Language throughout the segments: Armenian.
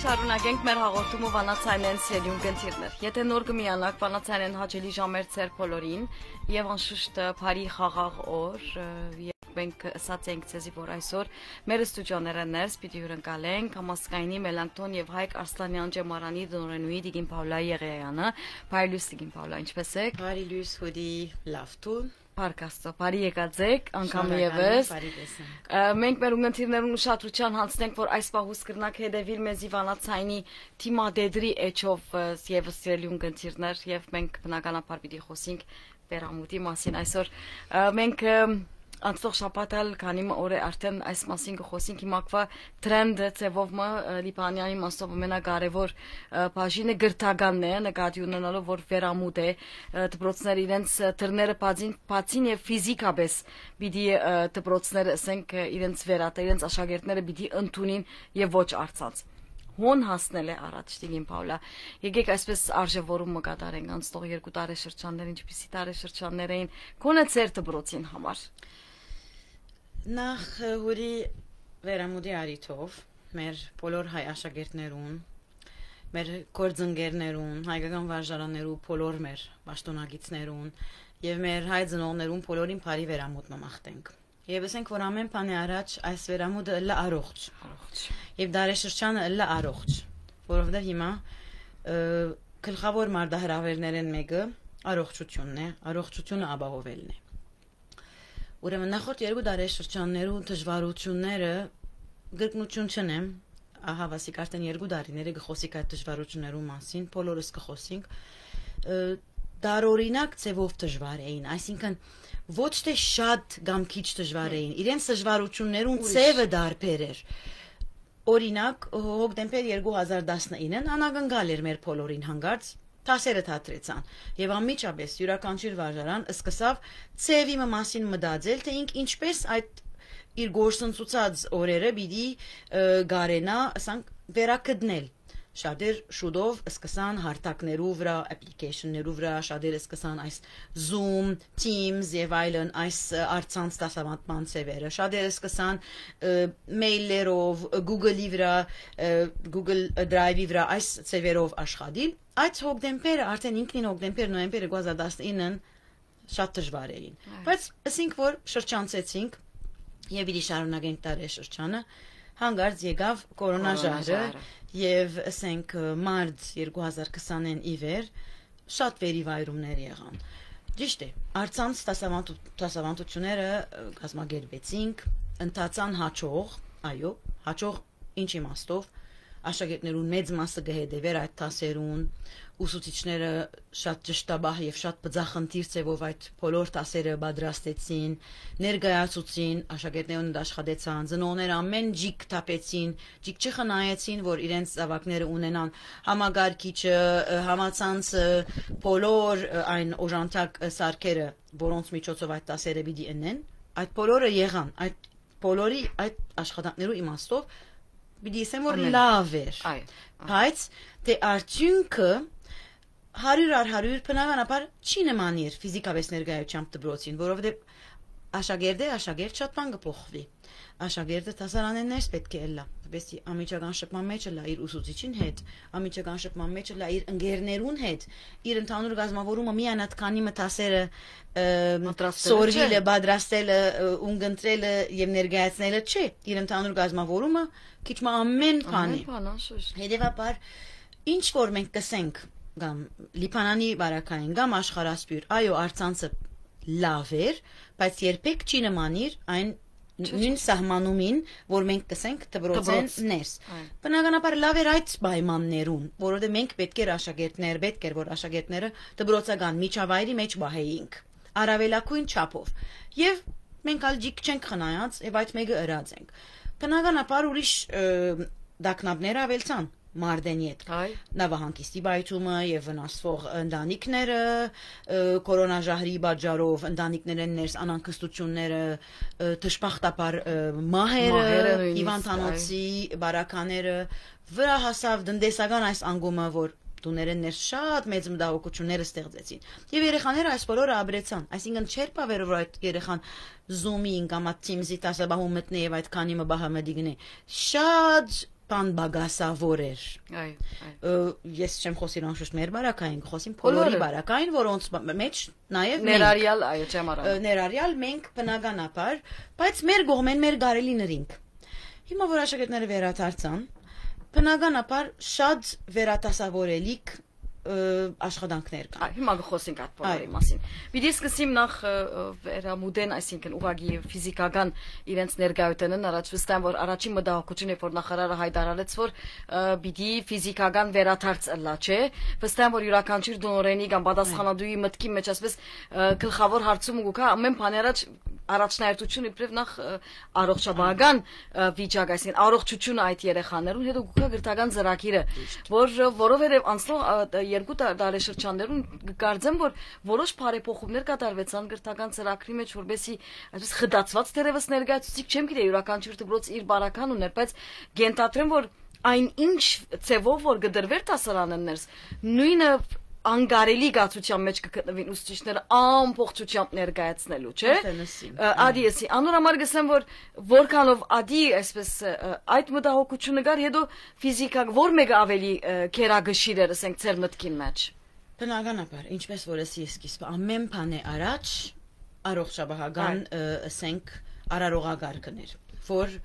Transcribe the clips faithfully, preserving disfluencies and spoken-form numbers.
Շարունակենք մեր հաղորդումը վանացայինեն սերյուն գնդիրներ։ Եթե նոր կմիանաք վանացայինեն հաճելի ժամեր ծեր բոլորին եւ անշուշտ բարի խաղաղ օր եւ մենք ասած ենք ցեզի որ այսօր մեր ստուդիոները ներս պիտի հյուրընկալենք Համասկայնի Մելանքթոն եւ Հայկ Արսլանյան ջեմարանի դնորենուի Դիգին Պավլա Եղեյանը։ Բարի լույս Դիգին Պավլա, ինչպե՞ս եք։ Բարի լույս Հուդի, լավ տուն։ Պարկաստո, բարի եկած եք, անգամ եւս։ Մենք մեր ունգընթիրներուն ուշադրության հանձնենք, որ այս պահուս կրնակ հետևիլ մեզի վանացայինի թիմադեդրի էջով եւս սիրելի ունգընթիրներ եւ մենք բնականաբար պիտի խոսենք վերամուտի մասին այսօր։ Մենք Անցող շաբաթալ քանի օր է արդեն այս մասին կխոսենք հիմակվա տրենդը ծևովը Լիբանանի մասով ամենակարևոր բաժինը գրթականն է նկատի ունենալով որ վերամուտ է դպրոցները իրենց դռները բացին եւ ֆիզիկապես պիտի դպրոցները ասենք իրենց վերատը իրենց աշակերտները պիտի ընդունին եւ ոչ արցած Հոն հասնել է առաջ Տիգին Պավլա։ Եկեք այսպես արժևորումը կատարենք անցնող երկու տարի շրջաններ, ինչպիսի տարի շրջաններ էին կոնե ծեր դպրոցին համար։ Նախ հուրի վերամուտի արիթով մեր բոլոր հայ աշակերտներուն, մեր գործընկերներուն, հայկական վարժարաններու բոլոր մեր պաշտոնագետներուն եւ մեր հայ ծնողներուն բոլորին բարի վերամուտ մաղթենք։ Եվ ասենք որ ամեն բանի առաջ այս վերամուտը լա առողջ, առողջ։ Եվ դարաշրջանը լա առողջ, որովհետեւ հիմա գլխավոր մարտահրավերներն մեկը առողջությունն է, առողջությունը ապահովելն է։ Ուրեմն նախորդ երկու դարաշրջաններու դժվարությունները գրկնություն չնեմ, ահա վասիկ արդեն երկու տարիները կխոսիկ այդ դժվարություններու մասին, բոլորս կխոսենք, դարօրինակ ձևով դժվար էին, այսինքն ոչ թե շատ կամ քիչ դժվար էին, իրենց դժվարություններուն ձևը դարբեր էր։ Օրինակ, հոկտեմբեր երկու հազար տասնինը անագնգալ էր մեր բոլորին հանգարց Տասերը թատրեցան եւ անմիջապես յուրաքանչյուր վարժարան սկսավ ծևի մասին մտածել թե ինք ինչպես այդ իր գործընծուցած օրերը պիտի գարենա ասենք վերակդնել շատեր շուտով սկսան հարթակներու վրա application-ներու վրա շատերը սկսան այս Zoom, Teams եւ այլն այս արցանց դասավանդման ծևերը շատերը սկսան մեյլերով Google-ի վրա Google Drive-ի վրա այս ծևերով աշխատել Այդ հոկտեմբերը արդեն ինքնին հոկտեմբեր նոյեմբեր երկու հազար տասնինը շատ դժվար էին բայց ասենք որ շրջանցեցինք եւ իդի շարունակենք տարի շրջանը հանգարց եկավ կորոնաժահրը եւ ասենք մարտ երկու հազար քսանին ի վեր շատ վերիվայրումներ եղան ճիշտ է արցանց դասավանդությունները կազմակերպեցինք ընթացան հաջող այո հաջող ինչ իմաստով աշակերտներուն մեծ մասը կհետևեր այդ դասերուն ուսուցիչները շատ ճշտաբահ եւ շատ բծախնդիր ծևով այդ բոլոր դասերը պատրաստեցին ներկայացուցին աշակերտներուն աշխատեցան ծնողները ամեն ջիկ տապեցին ջիկ չխնայեցին որ իրենց զավակները ունենան համագարկիչը համացանցը բոլոր այն օժանդակ սարքերը որոնց միջոցով այդ դասերը պիտի ընեն այդ բոլորը եղան այդ բոլորի այդ աշխատանքներու իմաստով Պիտի ասեմ որ լավ էր, բայց թե արդյունքը հարյուր առ հարյուր բնականաբար չի նմանիր ֆիզիկապես ներկայությամբ դպրոցին, որովհետև աշակերտը աշակերտ շատ բան կփոխվի, աշակերտը դասարանեն ներս պետք է լա, որպեսզի ամիջական շփման մեջ լա իր ուսուցիչին հետ, ամիջական շփման մեջ լա իր ընկերներուն հետ, իր ընդհանուր գազམ་ավորումը միանատ քանի մտասերը սորվիլը, պատրաստելը, ունգընտրելը եւ ներկայացնելը չէ, իր ընդհանուր գազམ་ավորումը քիչ մ ամեն բանի։ Հետևաբար ինչ որ մենք կսենք կամ Լիբանանի բարակային կամ աշխարհասփյուր, այո, արցանցը լավ էր, բայց երբեք չի նմանիր այն նույն սահմանումին, որ մենք կսենք դպրոցեն ներս։ Բնականաբար լավ էր այդ պայմաններուն, որովհետև մենք պետք էր աշակերտներ, պետք էր որ աշակերտները դպրոցական միջավայրի մեջ բահեինք, առավելակույն չափով։ Եվ մենք ալ ջիկ չենք խնայած, եւ այդ մեկը ըրած ենք։ Բնականաբար ուրիշ դակնաբներ ավելցան Մարդենի հետ նավահանգիստի բայթումը եւ վնասվող ընտանիքները կորոնաժահրի պատճառով ընտանիքներեն ներս անհանգստությունները դժբախտաբար մահերը հիվանդանոցի բարակաները վրա հասավ տնտեսական այս անգումը որ տուներեն ներս շատ մեծ մտահոգություններ ստեղծեցին եւ երեխաները այս բոլորը ապրեցան այսինքն չէր բավեր որ այդ երեխան Zoom-ին կամ Teams-ի տասաբահում մտնի եւ այդ քանի մը բահամը դիգնի շատ բան բագասավոր էր։ Այո, Ես չեմ խոսում անշուշտ մեր բարակային, խոսում բոլորի բարակային, որոնց մեջ նաև ներառյալ, այո, չեմ առան։ Ներառյալ մենք բնականաբար, բայց մեր կողմեն մեր գարելիներինք։ Հիմա որ աշակերտները վերադարձան, բնականաբար շատ վերատասավորելիք աշխատանքներ կան։ Հիմա կխոսենք այդ բոլորի մասին։ Պիտի սկսեմ նախ վերամուդեն, այսինքն ուղղակի ֆիզիկական իրենց ներկայությունն առաջ վստահ որ առաջին մտահոգությունը որ նախարարը հայտարարեց որ պիտի ֆիզիկական վերադարձ ըլլա, չէ։ Վստահ որ յուրաքանչյուր դոնորենի կամ պատասխանատուի մտքի մեջ ասես գլխավոր հարցումը գուկա ամեն բան առաջ առաջնահերթությունը իբրև նախ առողջապահական վիճակ, այսինքն առողջությունը այդ երեխաներուն, հետո գուկա գրթական ծրագիրը, որ որովհետև անցնող երկու տարեշրջաններում կարծեմ որ որոշ բարեփոխումներ կատարվեցան գրթական ծրագրի մեջ, որովհետեւ այսպես խդացված դերևս ներկայացուցիչ չեմ գիտե յուրաքանչյուր դպրոց իր բարական ուներ, բայց գենտատրեմ որ այն ինչ ցևով որ գդրվեր տասարաններս նույնը անգարելի գացության մեջ կգտնվին ուսուցիչները ամբողջությամբ ներկայացնելու, չէ։ Ադիեսի անորամար գսեմ որ որքանով ադի այսպես այդ մտահոգությունը կար, հետո ֆիզիկա որ մեկը ավելի քերագշիր էր, ասենք ծեր մտքին մեջ։ Բնականաբար, ինչպես որ էսի սկիզբը ամեն բան է առաջ առողջապահական, ասենք արարողագարկներ, որ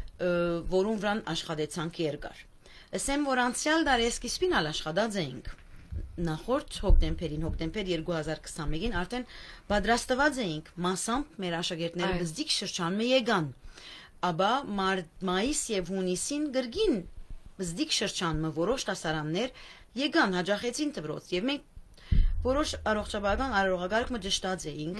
որում վրան աշխատեցանք երկար։ Ասեմ որ անցյալ դարի սկիզբին ալ աշխատած էինք։ Նախորդ հոկտեմբերին, հոկտեմբեր երկու հազար քսանմեկին արդեն պատրաստված էինք մասամբ մեր աշակերտները բզդիկ շրջանը եկան, ապա մայիս եւ հունիսին գրգին բզդիկ շրջանը որոշ դասարաններ եկան, հաջողեցին դպրոց եւ մենք որոշ առողջապահական արարողագարկ մջշտած էինք,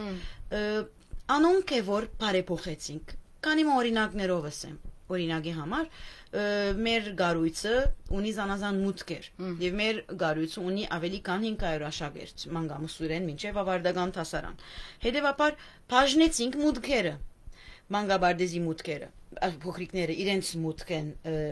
անոնք է որ բարեփոխեցինք, քանի օրինակներով ասեմ, օրինակի համար մեր գարույցը ունի զանազան մուտքեր եւ մեր գարույցը ունի ավելի քան հինգ հարյուր աշակերտ մանգամուսուրեն մինչեւ ավարտական դասարան հետեւաբար բաժնեցինք մուտքերը մանգաբարդեզի մուտքերը փոքրիկները իրենց մուտքեն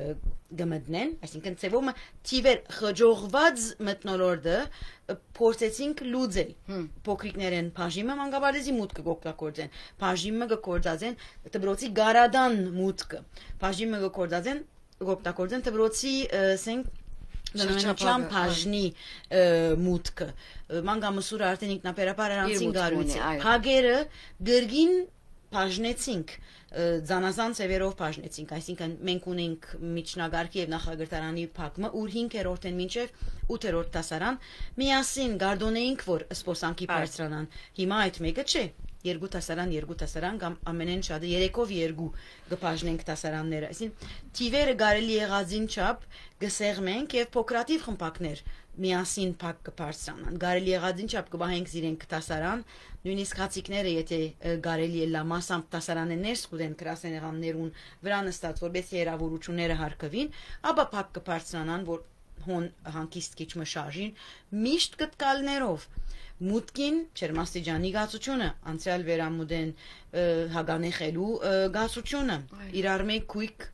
գմտնեն այսինքն ծևոմը թիվեր խջողված մտնոլորտը փորձեցինք լուծել փոքրիկներեն բաժիմը մանգաբարդեզի մուտքը կօգտագործեն բաժիմը կօգտագործեն դպրոցի գարադան մուտքը բաժիմը կօգտագործեն կօգտագործեն դպրոցի ասենք Շրջապան բաժնի մուտքը մանգամուսուրը արդեն ինքնաբերաբար արանցին գարույցը հագերը գրգին բաժնեցինք զանազան ծևերով բաժնեցինք, այսինքն մենք ունենք միջնագարկի եւ նախագծարանի փակումը, ուր հինգերորդն մինչեւ ութերորդ դասարան միասին գարդոնեինք, որ սպոսանքի բարձրանան։ Հիմա այդ մեկը չէ, երկու դասարան, երկու դասարան կամ ամենեն շատը երեքով երկու կբաժնենք դասարանները, այսինքն թիվերը կարելի եղածին չափ կսեղմենք եւ փոքրատիվ խմբակներ միասին փակ կբարձրանան։ Կարելի եղածին չափ կբահենք իրենք դասարան, նույնիսկ հացիկները, եթե կարելի է լա մասամբ դասարանը ներս կուտեն գրասեներաններուն վրա նստած, որպես երավորությունները հարկվին, ապա փակ կբարձրանան, որ հոն հանկիստ քիչ մշարժին, միշտ կտկալներով մուտքին չերմաստիճանի գացությունը, անցյալ վերամուդեն հագանեխելու գացությունը, իրար մեկ քույք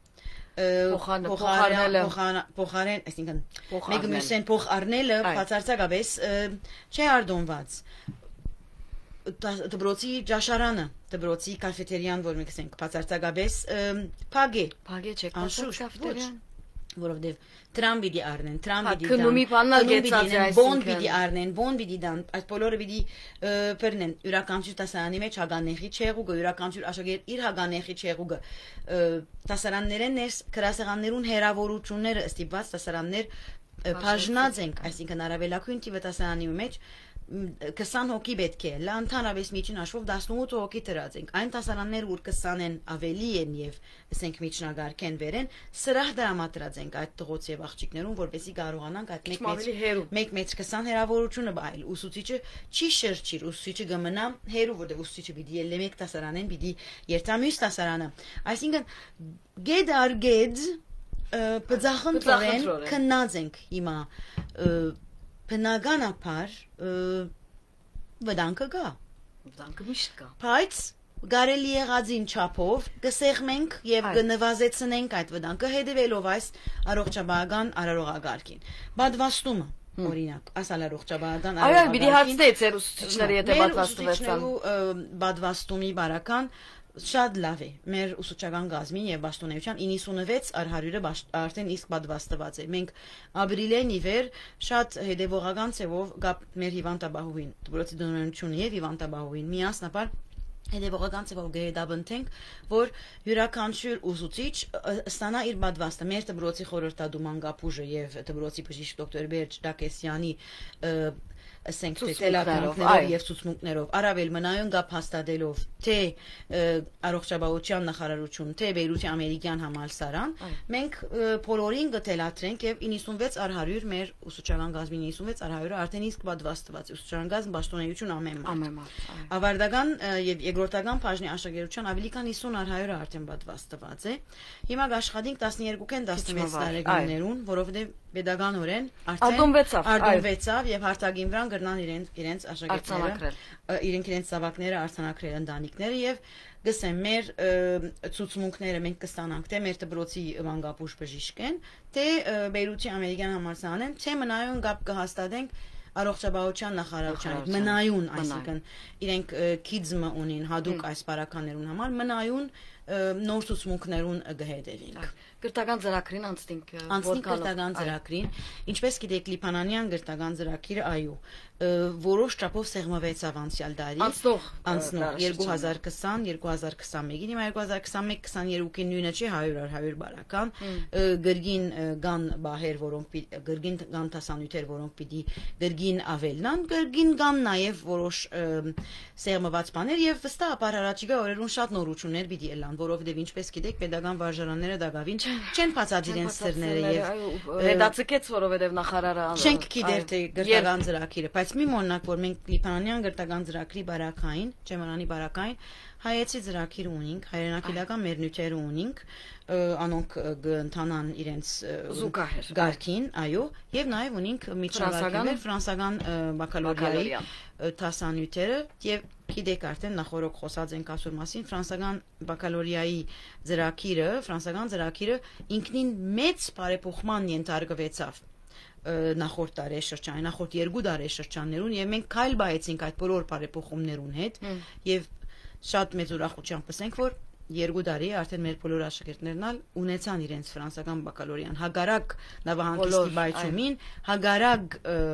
փոխարեն, այսինքն մեկը մյուսեն փոխ առնելը բացարձակապես չէ արդոնված։ Դպրոցի ճաշարանը, դպրոցի կաֆետերիան, որ մենք ասենք, բացարձակապես փակ է։ Փակ է չէ, կաֆետերիան, որովհետև Trump պիտի առնեն, Trump պիտի դան, քնումի բանալ գեցած է, բոն պիտի առնեն, բոն պիտի դան, այդ բոլորը պիտի բռնեն, յուրաքանչյուր դասարանի մեջ հագանեխի չեղուկը, յուրաքանչյուր աշակերտ իր հագանեխի չեղուկը, դասարաններեն ներս գրասեղաններուն հերավորությունները ստիպված դասարաններ բաժնած ենք, այսինքն առավելագույն թիվը դասարանի մեջ քսան հոգի պետք է, լա ընդհանրապես միջին հաշվով տասնութ հոգի դրած ենք, այն դասարաններ որ քսանեն ավելի են եւ ասենք միջնագարքեն վերեն, սրահ դրամատրած ենք այդ տղոց եւ աղջիկներուն, որպեսզի կարողանանք այդ մեկ մեծ քսան հերավորությունը բայել, ուսուցիչը չի շրջիր, ուսուցիչը կմնա հերու, որտեղ ուսուցիչը պիտի ելնի մեկ դասարանեն, պիտի երթամյուս դասարանը, այսինքն գեդ ար գեդ բծախնդրեն քննած ենք հիմա բնականաբար վտանգը կա, վտանգը միշտ կա, բայց կարելի եղածին չափով կսեղմենք եւ կնվազեցնենք այդ վտանգը հետեւելով այս առողջապահական արարողագարկին։ Պատվաստումը, օրինակ, ասալ առողջապահական արարողագարկին։ Այո, պիտի հարցնեի ձեր ուսուցիչները եթե պատվաստվեցան։ Պատվաստումի բարական Շատ լավ է։ Մեր ուսուցչական գազմին եւ պաշտոնեության իննսունվեց առ հարյուրը արդեն իսկ պատվաստված է։ Մենք ապրիլեն ի վեր շատ հետեւողական ցևով գապ մեր հիվանդաբահուին, դպրոցի դոնորությունը եւ հիվանդաբահուին միասնապար հետևողական ցևով գեդաբնթենք, որ յուրաքանչյուր ուսուցիչ ստանա իր պատվաստը։ Մեր դպրոցի խորհրդադուման գապուժը եւ դպրոցի բժիշկ դոկտոր Բերջ Դակեսյանի ասենք տելակներով եւ ցուցմունքներով առավել մնայուն գապ հաստատելով թե առողջապահության նախարարություն թե Բեյրութի ամերիկյան համալսարան մենք բոլորին գտելատրենք եւ իննսունվեց առ հարյուր մեր ուսուցչական գազմի իննսունվեց առ հարյուրը արդեն իսկ պատվաստված ուսուցչական գազմ պաշտոնեություն ամեն մարդ ավարտական եւ երկրորդական բաժնի աշակերտության ավելի քան հիսուն առ հարյուրը արդեն պատվաստված է հիմա աշխատենք տասներկուքեն տասնվեց տարեկաներուն որովհետեւ pedagogan արդեն արտոնվեցավ եւ հարթագին վրան գրնան իրենց իրենց աշակերտները իրենք իրենց զավակները արձանագրել ընտանիքները եւ գսեմ մեր ցուցմունքները մենք կստանանք թե մեր դպրոցի մանկապուժ բժիշկեն թե Բեյրութի ամերիկյան համալսարանեն թե մնայուն գապ կհաստատենք առողջապահության նախարարության մնայուն այսինքն իրենք քիդզը ունին հadoop այս բարականերուն համար մնայուն նոր ցուցմունքներուն գհետևինք Գրտական ծրագրին անցնենք անցնենք գրտական ծրագրին ինչպես գիտեք Լիբանանյան գրտական ծրագիրը այո որոշ չափով սեղմվեցավ անցյալ տարի անցնող անցնող երկու հազար քսան երկու հազար քսանմեկին հիմա երկու հազար քսանմեկ քսաներկուի նույնը չի հարյուր առ հարյուր բարական գրգին գան բահեր որոնք գրգին գան տասանյութեր որոնք պիտի գրգին ավելնան գրգին գան նաև որոշ սեղմված բաներ եւ վստահաբար առաջիկա օրերուն շատ նորություններ պիտի ելան որովհետեւ ինչպես գիտեք pedagogan վարժարանները դակավին չեն բացած իրենց սերները եւ հետացկեց որովհետեւ նախարարը չենք գիտեր թե գրտական ծրագիրը բայց մի մոնակ որ մենք Լիբանանյան գրտական ծրագրի բարակային Ջեմարանի բարակային հայեցի ծրագիր ունենք հայրենակիլական մեր նյութերը ունենք անոնք գընթանան իրենց զուգահեռ գարքին այո եւ նաեւ ունենք միջնակարգեր ֆրանսական բակալորիայի տասանյութերը եւ գիտեք արդեն նախորդ խոսած ենք ասուր մասին ֆրանսական բակալորիայի ծրագիրը ֆրանսական ծրագիրը ինքնին մեծ բարեփոխման ենթարկվեցավ նախորդ տարի շրջանի նախորդ երկու տարի շրջաններուն եւ մենք քայլ բայեցինք այդ բոլոր բարեփոխումներուն հետ եւ շատ մեծ ուրախությամբ ասենք որ երկու տարի արդեն մեր բոլոր աշակերտներն ալ ունեցան իրենց ֆրանսական բակալորիան հագարակ նավահանգիստի բայցումին հագարակ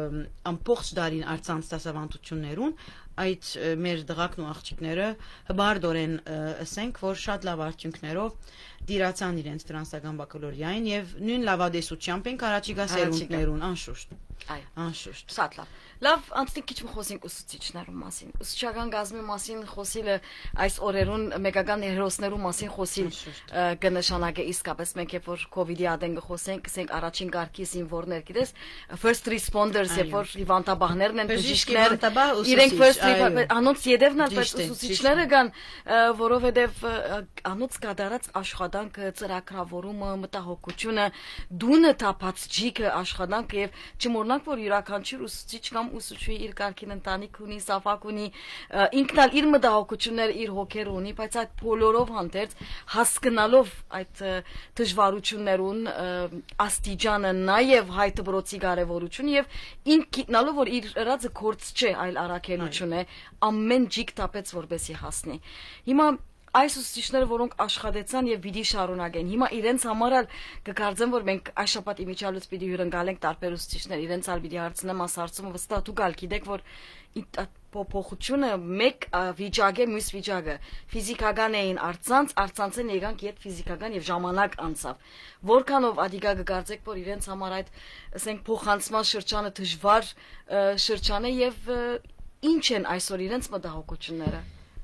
ամբողջ տարին արցանց դասավանդություններուն այդ մեր դղակն ու աղջիկները հբարդորեն ասենք որ շատ լավ արդյունքներով դիրացան իրենց ֆրանսական բակալորիային եւ նույն լավադեսությամբ են առաջիկա սերունդներուն անշուշտ անշուշտ շատ լավ լավ անցնենք քիչ խոսենք ուսուցիչներու մասին ուսուցչական գազմի մասին խոսիլը այս օրերուն մեգական հերոսներու մասին խոսիլ կնշանակե իսկապես մենք երբ որ կոവിഡ്ի ադեն խոսենք ասենք առաջին կարգի զինվորներ գիտես first responders երբ որ հիվանդաբահներն են բժիշկներ իրենք first անոնց յետևն ալ ուսուցիչները կան որովհետեւ անոնց կատարած աշխատանքը ծրագրավորումը մտահոգությունը դունը տապած ջիկը աշխատանք եւ չմոռնանք որ յուրաքանչյուր ուսուցիչ կամ ուսուցչուի իր կարգին ընտանիք ունի, սավակ ունի, ինքն էլ իր մտահոգությունները, իր հոգերը ունի, բայց այդ բոլորով հանդերձ հասկանալով այդ դժվարություններուն աստիճանը, նաև հայ դպրոցի կարևորությունը եւ ինք գիտնալով որ իր ըրածը կորց չէ, այլ առաքելություն է, ամեն ջիկ տապեց որպեսի հասնի։ Հիմա այս ուսուցիչները որոնք աշխատեցան եւ պիտի շարունակեն հիմա իրենց համար էլ կկարծեմ որ մենք այս շաբաթ իմիջիալուց պիտի հյուրընկալենք տարբեր ուսուցիչներ իրենց ալ պիտի հարցնեմ ասարցումը վստահ դու գալ գիտեք որ փոփոխությունը մեկ վիճակ է մյուս վիճակը ֆիզիկական էին արցանց արցանցեն եկանք իդ ֆիզիկական եւ ժամանակ անցավ որքանով ադիգա կկարծեք որ իրենց համար այդ ասենք փոխանցման շրջանը դժվար շրջան է եւ ինչ են այսօր իրենց մտահոգությունները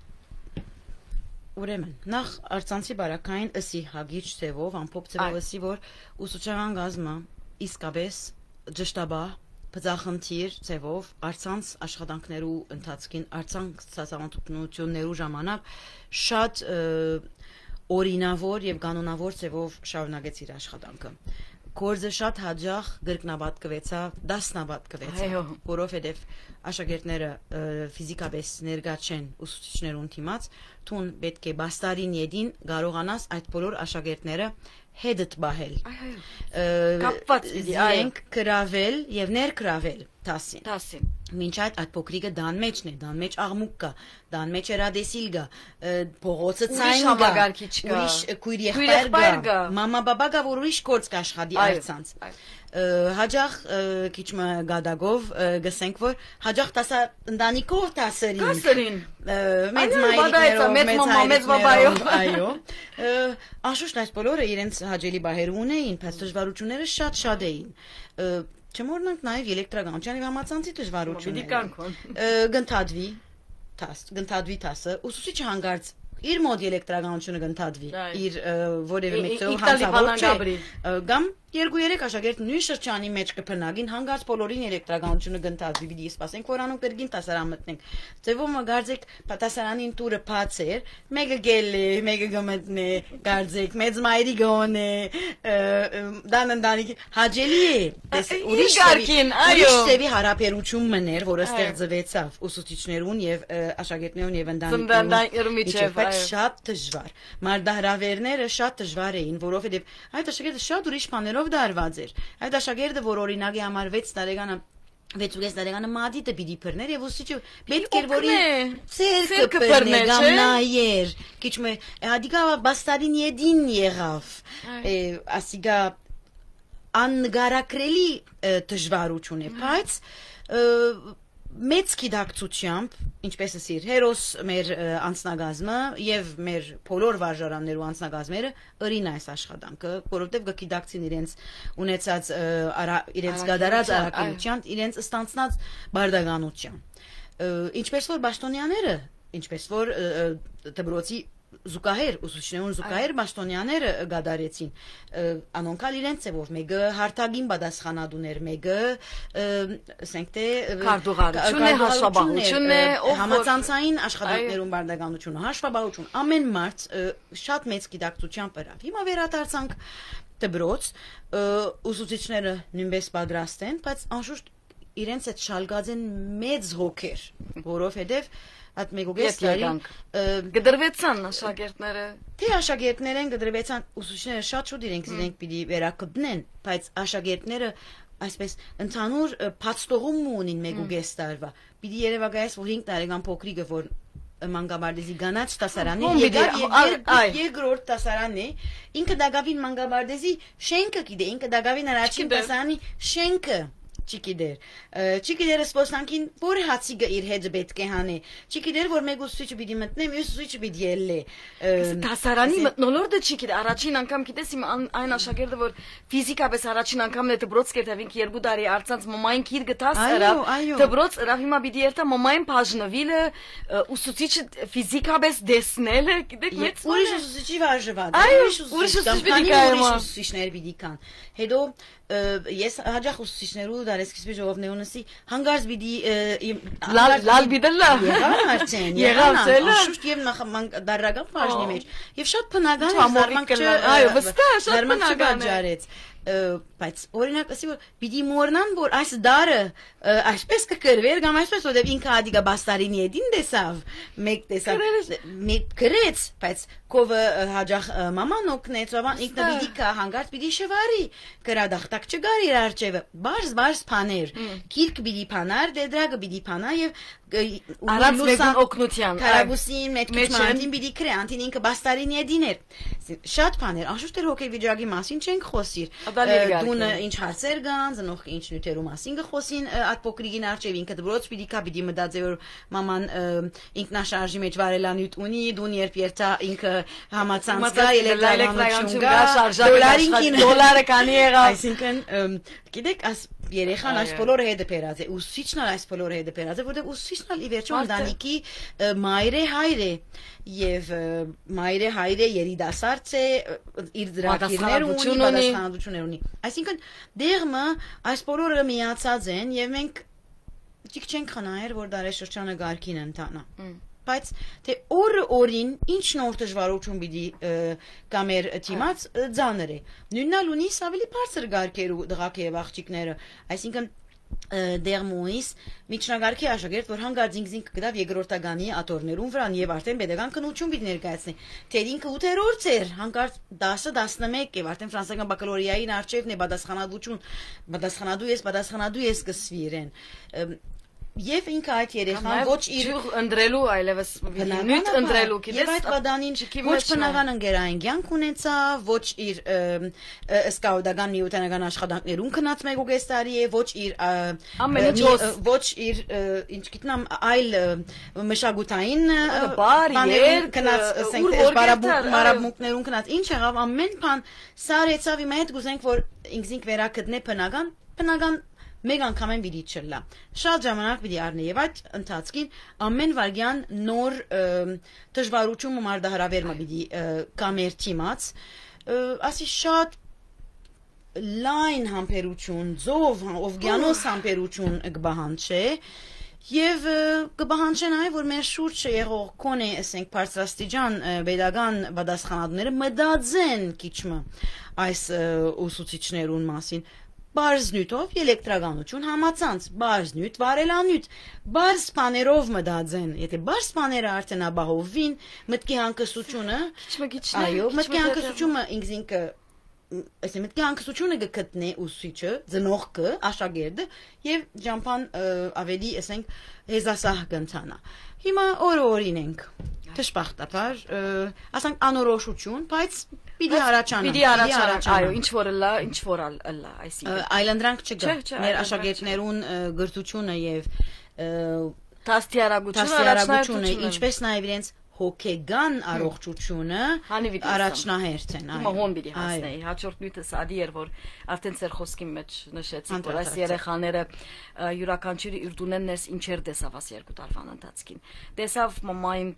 Ուրեմն նախ արցանցի բարակային ըսի հագիչ ծևով ամփոփ ծևով ըսի որ ուսուցչական գազմը իսկապես ճշտաբար բծախնդիր ծևով արցանց աշխատանքներու ընթացքին արցանց ցածամատություններու ժամանակ շատ օրինավոր եւ կանոնավոր ծևով շարունակեց իր աշխատանքը Կորզը շատ հաջող գրկնաբատկվեցավ, դասնաբատկվեցավ, որովհետև աշակերտները ֆիզիկապես ներկա չեն ուսուցիչներուն թիմաց, թուն պետք է բաստարին յետին կարողանաս այդ բոլոր աշակերտները հետդ բահել։ Կապված իրենք գրավել եւ ներգրավել տասին։ Տասին։ Մինչ այդ այդ փոքրիկը դան մեջն է, դան մեջ աղմուկ կա, դան մեջ երադեսիլ կա, փողոցը ցայն կա, ուրիշ քույր եղբայր կա, մամա բաբա կա, որ ուրիշ գործ կաշխատի արցանց։ Հաջախ քիչ մը գադագով գսենք որ հաջախ տասա ընտանիքով տասերին մեծ մայրիկներով մեծ մամա մեծ բաբայով այո անշուշտ այս բոլորը իրենց հաջելի բահեր ունեին բայց դժվարությունները շատ շատ էին չմոռնանք նաև էլեկտրականության եւ համացանցի դժվարությունները գնթադվի տաս գնթադվի տասը ուսուցիչը հանգարց իր մոտ էլեկտրականությունը գնթադվի իր որևէ մեկով հանցավոր չէ գամ երկու երեք աշակերտ նույն շրջանի մեջ կփնագին հանգարց բոլորին էլեկտրականությունը գնթադվի պիտի սպասենք որ անոնք կրգին տասարան մտնենք ձևով մգարձեք տասարանին տուրը բաց էր մեկը գելե մեկը գմտնե գարձեք մեծ մայրի գոնե դան ընտանիքի հաջելի է ուրիշ գարկին այո ուրիշ հարաբերություն մներ որը ստեղծվեցավ ուսուցիչներուն եւ աշակերտներուն եւ ընտանիքներուն միջև շատ դժվար մարդահրավերները շատ դժվար էին որովհետեւ այդ աշակերտը շատ ուրիշ բաներով դարված էր այդ աշակերտը որ օրինակի համար վեց տարեկանը վեցուգես տարեկանը մադիտը պիտի բռներ եւ ուսուցիչը պետք էր որի ցերկը բռներ կամ նայեր քիչ մը հադիկա բաստարին յեդին եղավ ասիգա անգարակրելի դժվարություն է բայց մեծ գիտակցությամբ ինչպես ասիր հերոս մեր անձնագազմը եւ մեր բոլոր վարժարաններու անձնագազմերը ըրին այս աշխատանքը որովհետեւ գիտակցին իրենց ունեցած իրենց գդարած արակելության իրենց ստանցնած բարդականության ինչպես որ Բաշտոնյաները ինչպես որ դբրոցի զուգահեռ ուսուցիչներուն զուգահեռ Բաշտոնյաները գադարեցին անոնքալ իրենց է որ մեկը հարթագին պատասխանատուներ մեկը ասենք թե կարդուղարություն է հաշվաբանություն է համացանցային աշխատանքներուն բարդականությունը հաշվաբանություն ամեն մարդ շատ մեծ գիտակցությամբ ըրավ հիմա վերադարձանք դբրոց ուսուցիչները նույնպես պատրաստ են բայց անշուշտ իրենց այդ շալգած են մեծ հոգեր որովհետև At megugես տարի գդրվեցան աշակերտները թե աշակերտները գդրվեցան ուսուցիչները շատ շուտ իրենք իրենք պիտի վերականգնեն բայց աշակերտները այսպես ընդհանուր փաստողում ունին megugես տարվա պիտի երևակայես որ հինգ տարեկան փոքրիկը որ մանգաբարդեզի գանաչ տասարանի երկրորդ տասարանի ինքը դագավին մանգաբարդեզի շենքը գիտե ինքը դագավին առաջին տասարանի շենքը Չիկիդեր Չիկիդերը սպոսնանքին որ հացիգը իր հետ պետք է հանի Չիկիդեր որ մեկ ուսուցիչը պիտի մտնե մյուս ուսուցիչը պիտի ելլե Դասարանի մտնոլորտը չիկիդ առաջին անգամ գիտես իմ այն աշակերտը որ ֆիզիկապես առաջին անգամն է դբրոց կերտավին երկու տարի արցանց մամային քիր գտաս արա դբրոց ռավ հիմա պիտի երթա մամային բաժնվիլը ուսուցիչը ֆիզիկապես դեսնելը գիտեք մեծ ուրիշ ուսուցիչի վարժված ուրիշ ուսուցիչներ պիտի կան հետո ես հաջախ ուսուցիչներու դարեսկիզբի ժողովներունսի հանգարց պիտի լալ բիդելլա եղավ արդեն եղավ անշուշտ եւ դարական բաժնի մեջ եւ շատ բնական է զարմանքը այո վստահ շատ բնական է բայց օրինակ ասի որ պիտի մոռնան որ այս դարը այսպես կկրվեր կամ այսպես որտեվ ինքը ադիգա բաստարինի էդին դեսավ մեկ տեսավ մեկ գրեց բայց կովը հաջախ մաման օգնեց ովան ինքը պիտի կա հանգարց պիտի շվարի գրադախտակ չգար իր արջևը բարձ բարձ փաներ քիրք պիտի փանար դեդրագը պիտի փանա եւ արած մեկուն օգնության կարաբուսին մեծ մանդին պիտի քրե անտին ինքը բաստարինի էդին էր շատ փաներ անշուշտ էր հոգեվիճակի մասին չենք խոսիր դունը ինչ հարցեր կան ծնող ինչ նյութերու մասին կխոսին այդ փոքրիկին արջև ինքը դբրոց պիտի կա պիտի մտածի որ մաման ինքնաշարժի մեջ վարելանյութ ունի դուն երբ երթա ինքը համացանց գա էլեկտրականություն գա դոլարին դոլարը կանի եղավ այսինքն գիտեք աս երեխան այս բոլորը հետ դերած է ուսուցիչն այս բոլորը հետ դերած է որտեղ ուսուցիչն ի վերջո ընտանիքի մայր է հայր է եւ մայր է հայր է երիտասարդ է իր դրակիրներ ունի պատասխանատվություններ ունի այսինքն դերմը այս բոլորը միացած են եւ մենք ճիք չենք խնայեր որ դարաշրջանը գարկին ընթանա բայց թե օրը օրին ինչ նոր դժվարություն պիտի կա մեր թիմած ձաներ է նույնալ ունի ավելի բարձր գարկերու դղակ եւ աղջիկները այսինքն դերմոիս միջնագարկի աշակերտ որ հանգարց ինքնին կգտավ երկրորդագանի աթոռներուն վրան եւ արդեն pedagogan քննություն պիտի ներկայացնի թե ինքը ութերորդ էր հանգարց դասը տասնմեկ եւ արդեն ֆրանսիական բակալորիային արժեվն է պատասխանատվություն պատասխանատու ես պատասխանատու ես կսվի իրեն Եվ ինքը այդ երեխան ոչ իր ջուր ընդրելու այլևս նույն ընդրելու եւ այդ բադանին ոչ բնական ընկերային կյանք ունեցա, ոչ իր սկաուտական նյութանական աշխատանքներուն քնած մեկ ու կես տարի է, ոչ իր ոչ իր ինչ գիտնամ այլ մշակութային բաներ քնած ասենք բարաբուկներուն քնած ինչ եղավ ամեն բան սարեցավ իմ հետ գուզենք որ ինքնին վերակդնե բնական բնական մեկ անգամ են պիտի չլա։ Շատ ժամանակ պիտի առնի եւ այդ ընթացքին ամեն վարյան նոր դժվարություն ու մարդահրավերմը պիտի կամեր թիմած ասի շատ լայն համբերություն, ձով օվգյանոս համբերություն կբահանչե եւ կբահանչեն այ որ մեր շուրջը եղող կոնե ասենք բարձրաստիճան pedagogan պատասխանատուները մտածեն քիչմը այս ուսուցիչներուն մասին Բարզնյութով էլեկտրականություն համացանց, բարզնյութ, վարելանյութ, բարզ բաներով մտածեն, եթե բարզ բաները արդեն ապահովվին, մտքի հանգստությունը, այո, մտքի հանգստությունը ինքնինքը, այսինքն մտքի հանգստությունը կգտնի ուսուցիչը, ծնողքը, աշակերտը եւ ջամփան ավելի, ասենք, հեզասահ կընթանա։ Հիմա օրորինենք Դժբախտաբար, ասենք անորոշություն, բայց պիտի առաջանա։ Պիտի առաջանա, այո, ինչ որ լա, ինչ որ լա, այսինքն։ Այլանդրանք չկա։ Մեր աշակերտներուն գրթությունը եւ դաստիարակությունը, ինչպես նաեւ իրենց հոգեգան առողջությունը առաջնահերթ են, այո։ Հիմա հոն պիտի հասնեի, հաջորդ նույնը սադի էր, որ արդեն ծեր խոսքի մեջ նշեցիք, որ այս երեխաները յուրաքանչյուրը իր դունեն ներս ինչեր տեսավ աս երկու տարվան ընթացքին։ Տեսավ մամային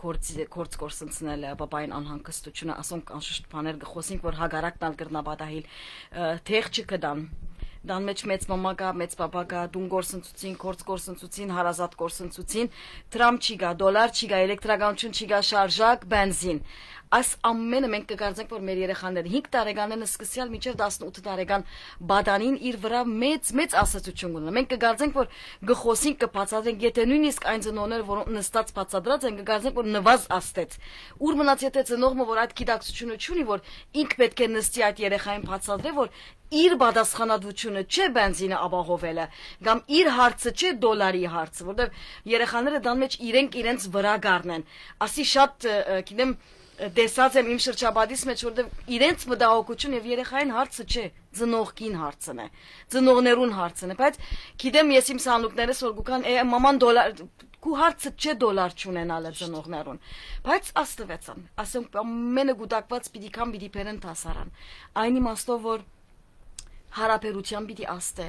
կորց կորսնցնել, պապային անհանգստությունը, ասոնք անշուշտ բաներ գխոսինք, որ հագարակն ալ կրնաբադահիլ թեղ չկդան։ Դան մեջ մեծ մամա կա, մեծ պապա կա, դուն գործընծուցին, կորց գործընծուցին, հարազատ գործընծուցին, տրամ չի գա, դոլար չի գա, էլեկտրականություն չի գա, շարժակ, բենզին։ Այս ամենը մենք կգարձենք, որ մեր երեխաները հինգ տարեկանն սկսյալ մինչև տասնութ տարեկան բադանին իր վրա մեծ մեծ ասացություն ունեն։ Մենք կգարձենք, որ գխոսին կբացատրենք, եթե նույնիսկ այն ծնողները, որոնք նստած բացատրած են, կգարձենք, որ նվազ աստեց։ Ուր մնաց եթե ծնողը, որ այդ գիտակցությունը չունի, որ ինք պետք է նստի այդ երեխային բացատրի, որ իր պատասխանատվությունը չէ բենզինը ապահովելը, կամ իր հարցը չէ դոլարի հարցը, որտեղ երեխաները դան մեջ իրենք իրենց վրա գառնեն։ Ասի շատ, գիտեմ, տեսած եմ իմ շրջապատից մեջ, որտեղ իրենց մտահոգություն եւ երեխային հարցը չէ, ծնողքին հարցն է, ծնողներուն հարցն է, բայց գիտեմ ես իմ սանուկներս որ գուքան մաման դոլար քու հարցը չէ դոլար չունենալը ծնողներուն, բայց աստվեցան, ասենք ամենը գուտակված պիտի կամ պիտի բերեն տասարան, այն իմաստով որ հարաբերության պիտի աստե,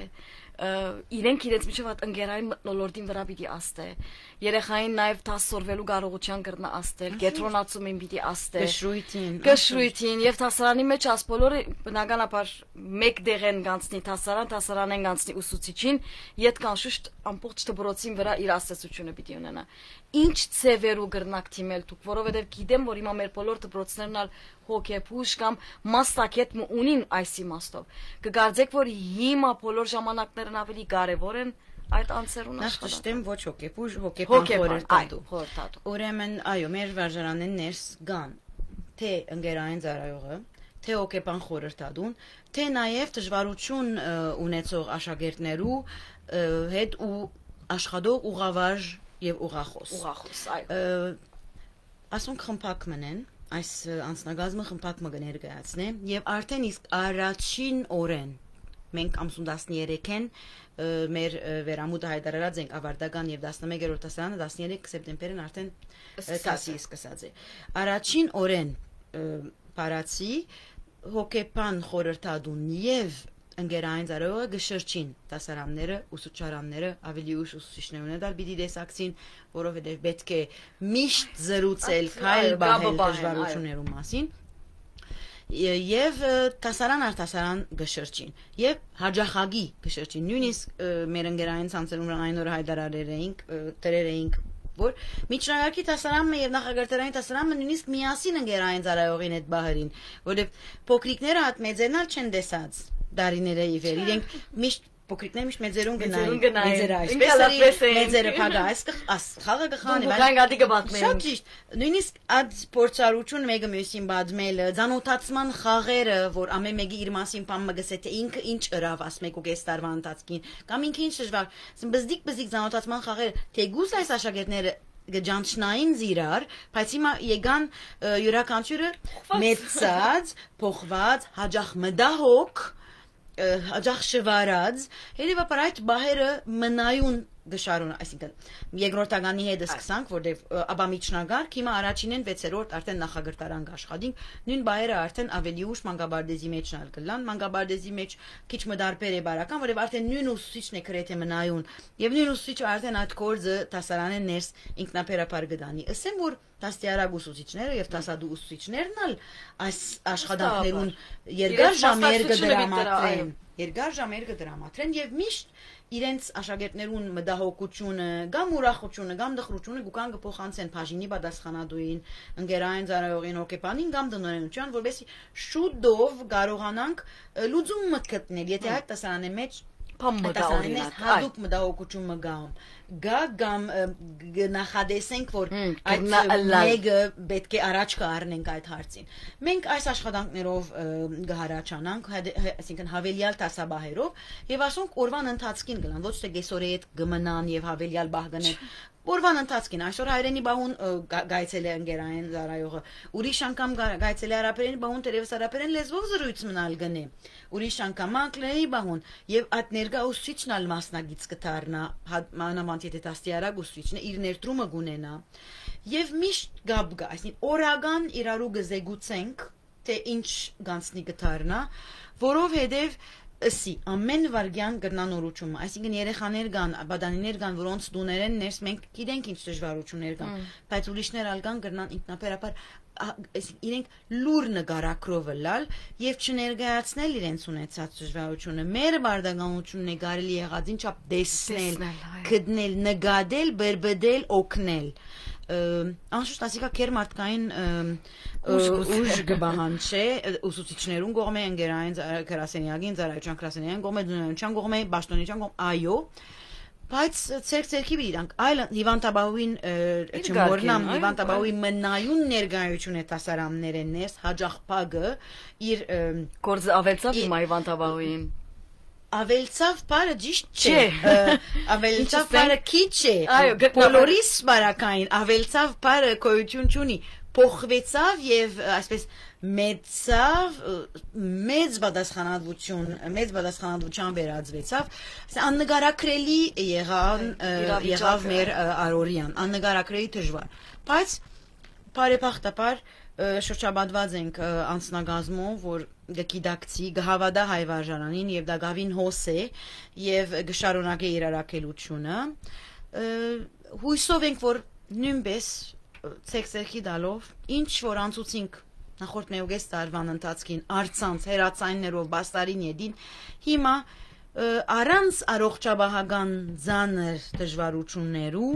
իրենք իրենց միջև այդ ընկերային մթնոլորտին վրա պիտի աստե, երեխային նաև տասորվելու կարողության կրնա աստել, կետրոնացումին պիտի աստե, կշռույթին, եւ տասարանի մեջ աս բոլորը բնականաբար մեկ դեղ են գանցնի տասարան, տասարան են գանցնի ուսուցիչին, իդ կանշուշտ ամբողջ դպրոցին վրա իր աստեցությունը պիտի ունենա։ Ինչ ծևերու կրնակ թիմել դուք, որովհետեւ գիտեմ, որ հիմա մեր բոլոր դպրոցներն ալ հոգեբուժ կամ մաստակետ ունին այս իմաստով։ Կգարձեք, որ հիմա բոլոր ժամանակներն ավելի կարևոր են այդ անձերուն աշխատանքը։ Նախ ճշտեմ ոչ հոգեբուժ, հոգեբան խորհրդատու։ Խորհրդատու։ Ուրեմն, այո, մեր վարժարանեն ներս կան թե ընկերային ծառայողը, թե հոգեբան խորհրդատուն, թե նաև դժվարություն ունեցող աշակերտներու հետ ու աշխատող ուղավարժ եւ ուղախոս։ Ուղախոս, այո։ Ասոնք խմբակ մնեն, այս անձնագազմը խմբակ մը կներկայացնե եւ արդեն իսկ առաջին օրեն մենք ամսուն տասներեքեն մեր վերամուտը հայտարարած ենք ավարտական եւ տասնմեկերորդ դասարանը տասներեք սեպտեմբերին արդեն կասի սկսած է։ Առաջին օրեն Փարացի հոգեբան խորհրդատուն եւ ընկերային ծառայողը գշրջին դասարանները, ուսուցչարանները, ավելի ուշ ուսուցիչներուն դալ պիտի տեսակցին, որովհետեւ պետք է միշտ զրուցել, քայլ բահել դժվարություններու մասին։ Եվ տասարան արտասարան գշրջին եւ հաջախագի գշրջին նույնիսկ մեր ընկերային ցանցերում այն օրը հայտարարել էինք դրեր էինք որ միջնակարգի տասարանը եւ նախագծային տասարանը նույնիսկ միասին ընկերային ծառայողին հետ բահերին որովհետեւ փոքրիկները հատ մեծենալ չեն տեսած դարիները իվեր իրենք միշտ փոքրիկներ միշտ մեծերուն Մեծերուն գնային, գնային, մեծերը ինքը այսպես լավպես էի, էին։ մեծերը փագա, այս աս խաղը գխանի, Դու գան գադի կբատմեն։ շատ ճիշտ, նույնիսկ այդ փորձառություն մեկը մյուսին բադմելը, ցանոթացման խաղերը, որ ամեն մեկի իր մասին բան մգսե թե ինքը ինչ ըրավ աս մեկ ու կես տարվա ընթացքին, կամ ինքը ինչ դժվար, բզդիկ բզդիկ ցանոթացման խաղերը, թեգուս այս աշակերտները գջանչնային զիրար, բայց հիմա եկան յուրաքանչյուրը մեծած, փոխված, հաջախ մդահոք, հաջախ շվարած, հետևաբար այդ բահերը մնայուն գշարուն, այսինքն երկրորդականի հետ սկսանք, որտեղ աբամիջնագարք, հիմա առաջինեն վեցերորդ արդեն նախագրտարան աշխատինք, նույն բայերը արդեն ավելի ուշ մանկաբարձի մեջ նալ կլան, մանկաբարձի մեջ քիչ մդարբեր է բարական, որտեղ արդեն նույն ուսուցիչն է գրեթե մնայուն, եւ նույն ուսուցիչը արդեն այդ կորձը տասարանեն ներս ինքնաբերաբար գտանի։ Ասեմ որ տաստիարակ ուսուցիչները եւ տասադու ուսուցիչներն ալ այս աշխատանքներուն երկար ժամեր կդրամատրեն, երկար ժամեր կդրամատրեն եւ միշտ իրենց աշակերտներուն մդահոգությունը, կամ ուրախությունը, կամ դխրությունը գուկան կփոխանցեն բաժինի պատասխանատուին, ընկերային ծառայողին, հոգեբանին կամ դնորենության, որովհետեւ շուտով կարողանանք լուծում մտքնել, եթե այդ տասարանի մեջ Պամմդաօրինակ, հատուկ մտահոգություն մգամ, գա կամ նախադեսենք, որ այդ մեկը պետք է առաջ կառնենք այդ հարցին։ Մենք այս աշխատանքներով գհարաճանանք, այսինքն հավելյալ տասաբահերով, եւ ասոնք օրվան ընթացքին գլան, ոչ թե գեսորի հետ գմնան եւ հավելյալ բահ գնեն։ Օրվան ընթացքին այսօր հայրենի բահուն գայցել է ընկերային ծառայողը, ուրիշ անգամ գայցել է հարաբերեն բահուն տերևս հարաբերեն լեզվով զրույց մնալ գնե, ուրիշ անգամ անկլեի բահուն եւ այդ ներկա ուսուցիչն ալ մասնագից կդառնա, մանավանդ եթե տաստիարակ ուսուցիչն է իր ներդրումը գունենա եւ միշտ գաբ գա, այսինքն օրական իրարու գզեգուցենք, թե ինչ գանցնի կդառնա, որովհետեւ Սի ամեն վարգյան գրնանորությունը, այսինքն երեխաներ կան, բադանիներ կան, որոնց դուներեն ներս մենք գիտենք ինչ դժվարություններ կան, բայց ուրիշներ ալ կան գրնան ինքնաբերաբար իրենք լուր նկարակրով լալ եւ չներկայացնել իրենց ունեցած դժվարությունը։ Մեր բարդականությունն է կարելի եղած ինչա տեսնել, գտնել, նկատել, բերբդել, օգնել։ Անշուշտ ասիկա կեր մարդկային ուժ գբահանչե ուսուցիչներուն կողմէ ընկերային գրասենյակին ծառայության գրասենյակին կողմէ դունանության կողմէ բաշտոնիչյան կողմէ այո բայց ցերկ ցերկի բիրանք այլ հիվանդաբահուին չմոռնամ հիվանդաբահուի մնայուն ներկայություն է տասարաններեն ներս հաջախփագը իր կորձ ավելցավ հիմա հիվանդաբահուին Ավելցավ բարը ճիշտ չէ, ավելցավ բարը քիչ է, բոլորիս բարակային, ավելցավ բարը գոյություն չունի, փոխվեցավ եւ այսպես մեծավ, մեծ պատասխանատվություն, մեծ պատասխանատվության վերածվեցավ, աննկարագրելի եղավ, եղավ մեր առօրյան, աննկարագրելի դժվար, բայց բարեբախտաբար շրջապատված ենք անձնագազմով, որ գկիդակցի, գհավադա հայվարժանանին եւ դա գավին հոս է եւ գշարունակե իր արակելությունը հույսով ենք, որ նույնպես ցեքսերքի դալով ինչ որ անցուցինք նախորդ մեկ տարվան ընթացքին արցանց հերացայիններով բաստարին յետին հիմա առանց առողջապահական ձանր դժվարություններու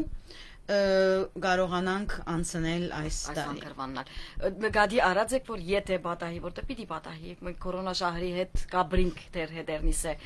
կարողանանք անցնել այս տարի։ Գադի արած եք, որ եթե բատահի, որտե պիտի բատահի, մենք կորոնա շահրի հետ կաբրինք դեր հետերնիս է,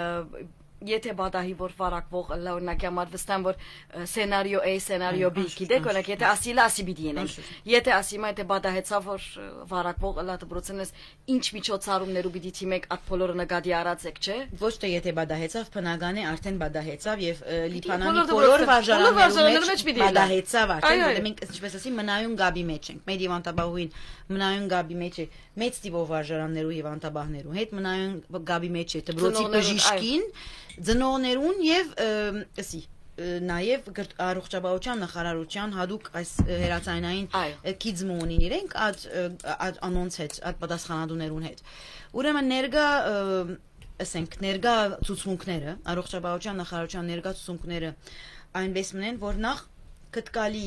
եթե բադահի որ վարակվող լավնակ համար վստահ որ սցենարիո A, սցենարիո B գիտեք, օրինակ եթե ասիլա ասի պիտի ենենք, եթե ասիմա եթե բադահեցավ որ վարակվող լատբրոցենես ինչ միջոցառումներու պիտի թիմեք այդ բոլորը նկատի առածեք, չէ։ Ոչ թե եթե բադահեցավ, բնական է արդեն բադահեցավ եւ լիբանանի բոլոր վարժարաններու մեջ բադահեցավ արդեն, մենք ինչպես ասի մնայուն գաբի մեջ ենք, մեր հիվանդաբահուին մնայուն գաբի մեջ է, մեծ տիպով վարժարաններու հիվանդաբահներու հետ մնայուն գաբի մեջ է, դբրոցի բժիշկին Ձնողներուն եւ ասի նաեւ առողջապահության նախարարության հadoop այս հերացայինային քիդզմ ունին իրենք այդ անոնց հետ, այդ պատասխանատուներուն հետ։ Ուրեմն ներկա ասենք ներկա ցուցմունքները, առողջապահության նախարարության ներկա ցուցմունքները այնպես մնեն, որ նախ կտկալի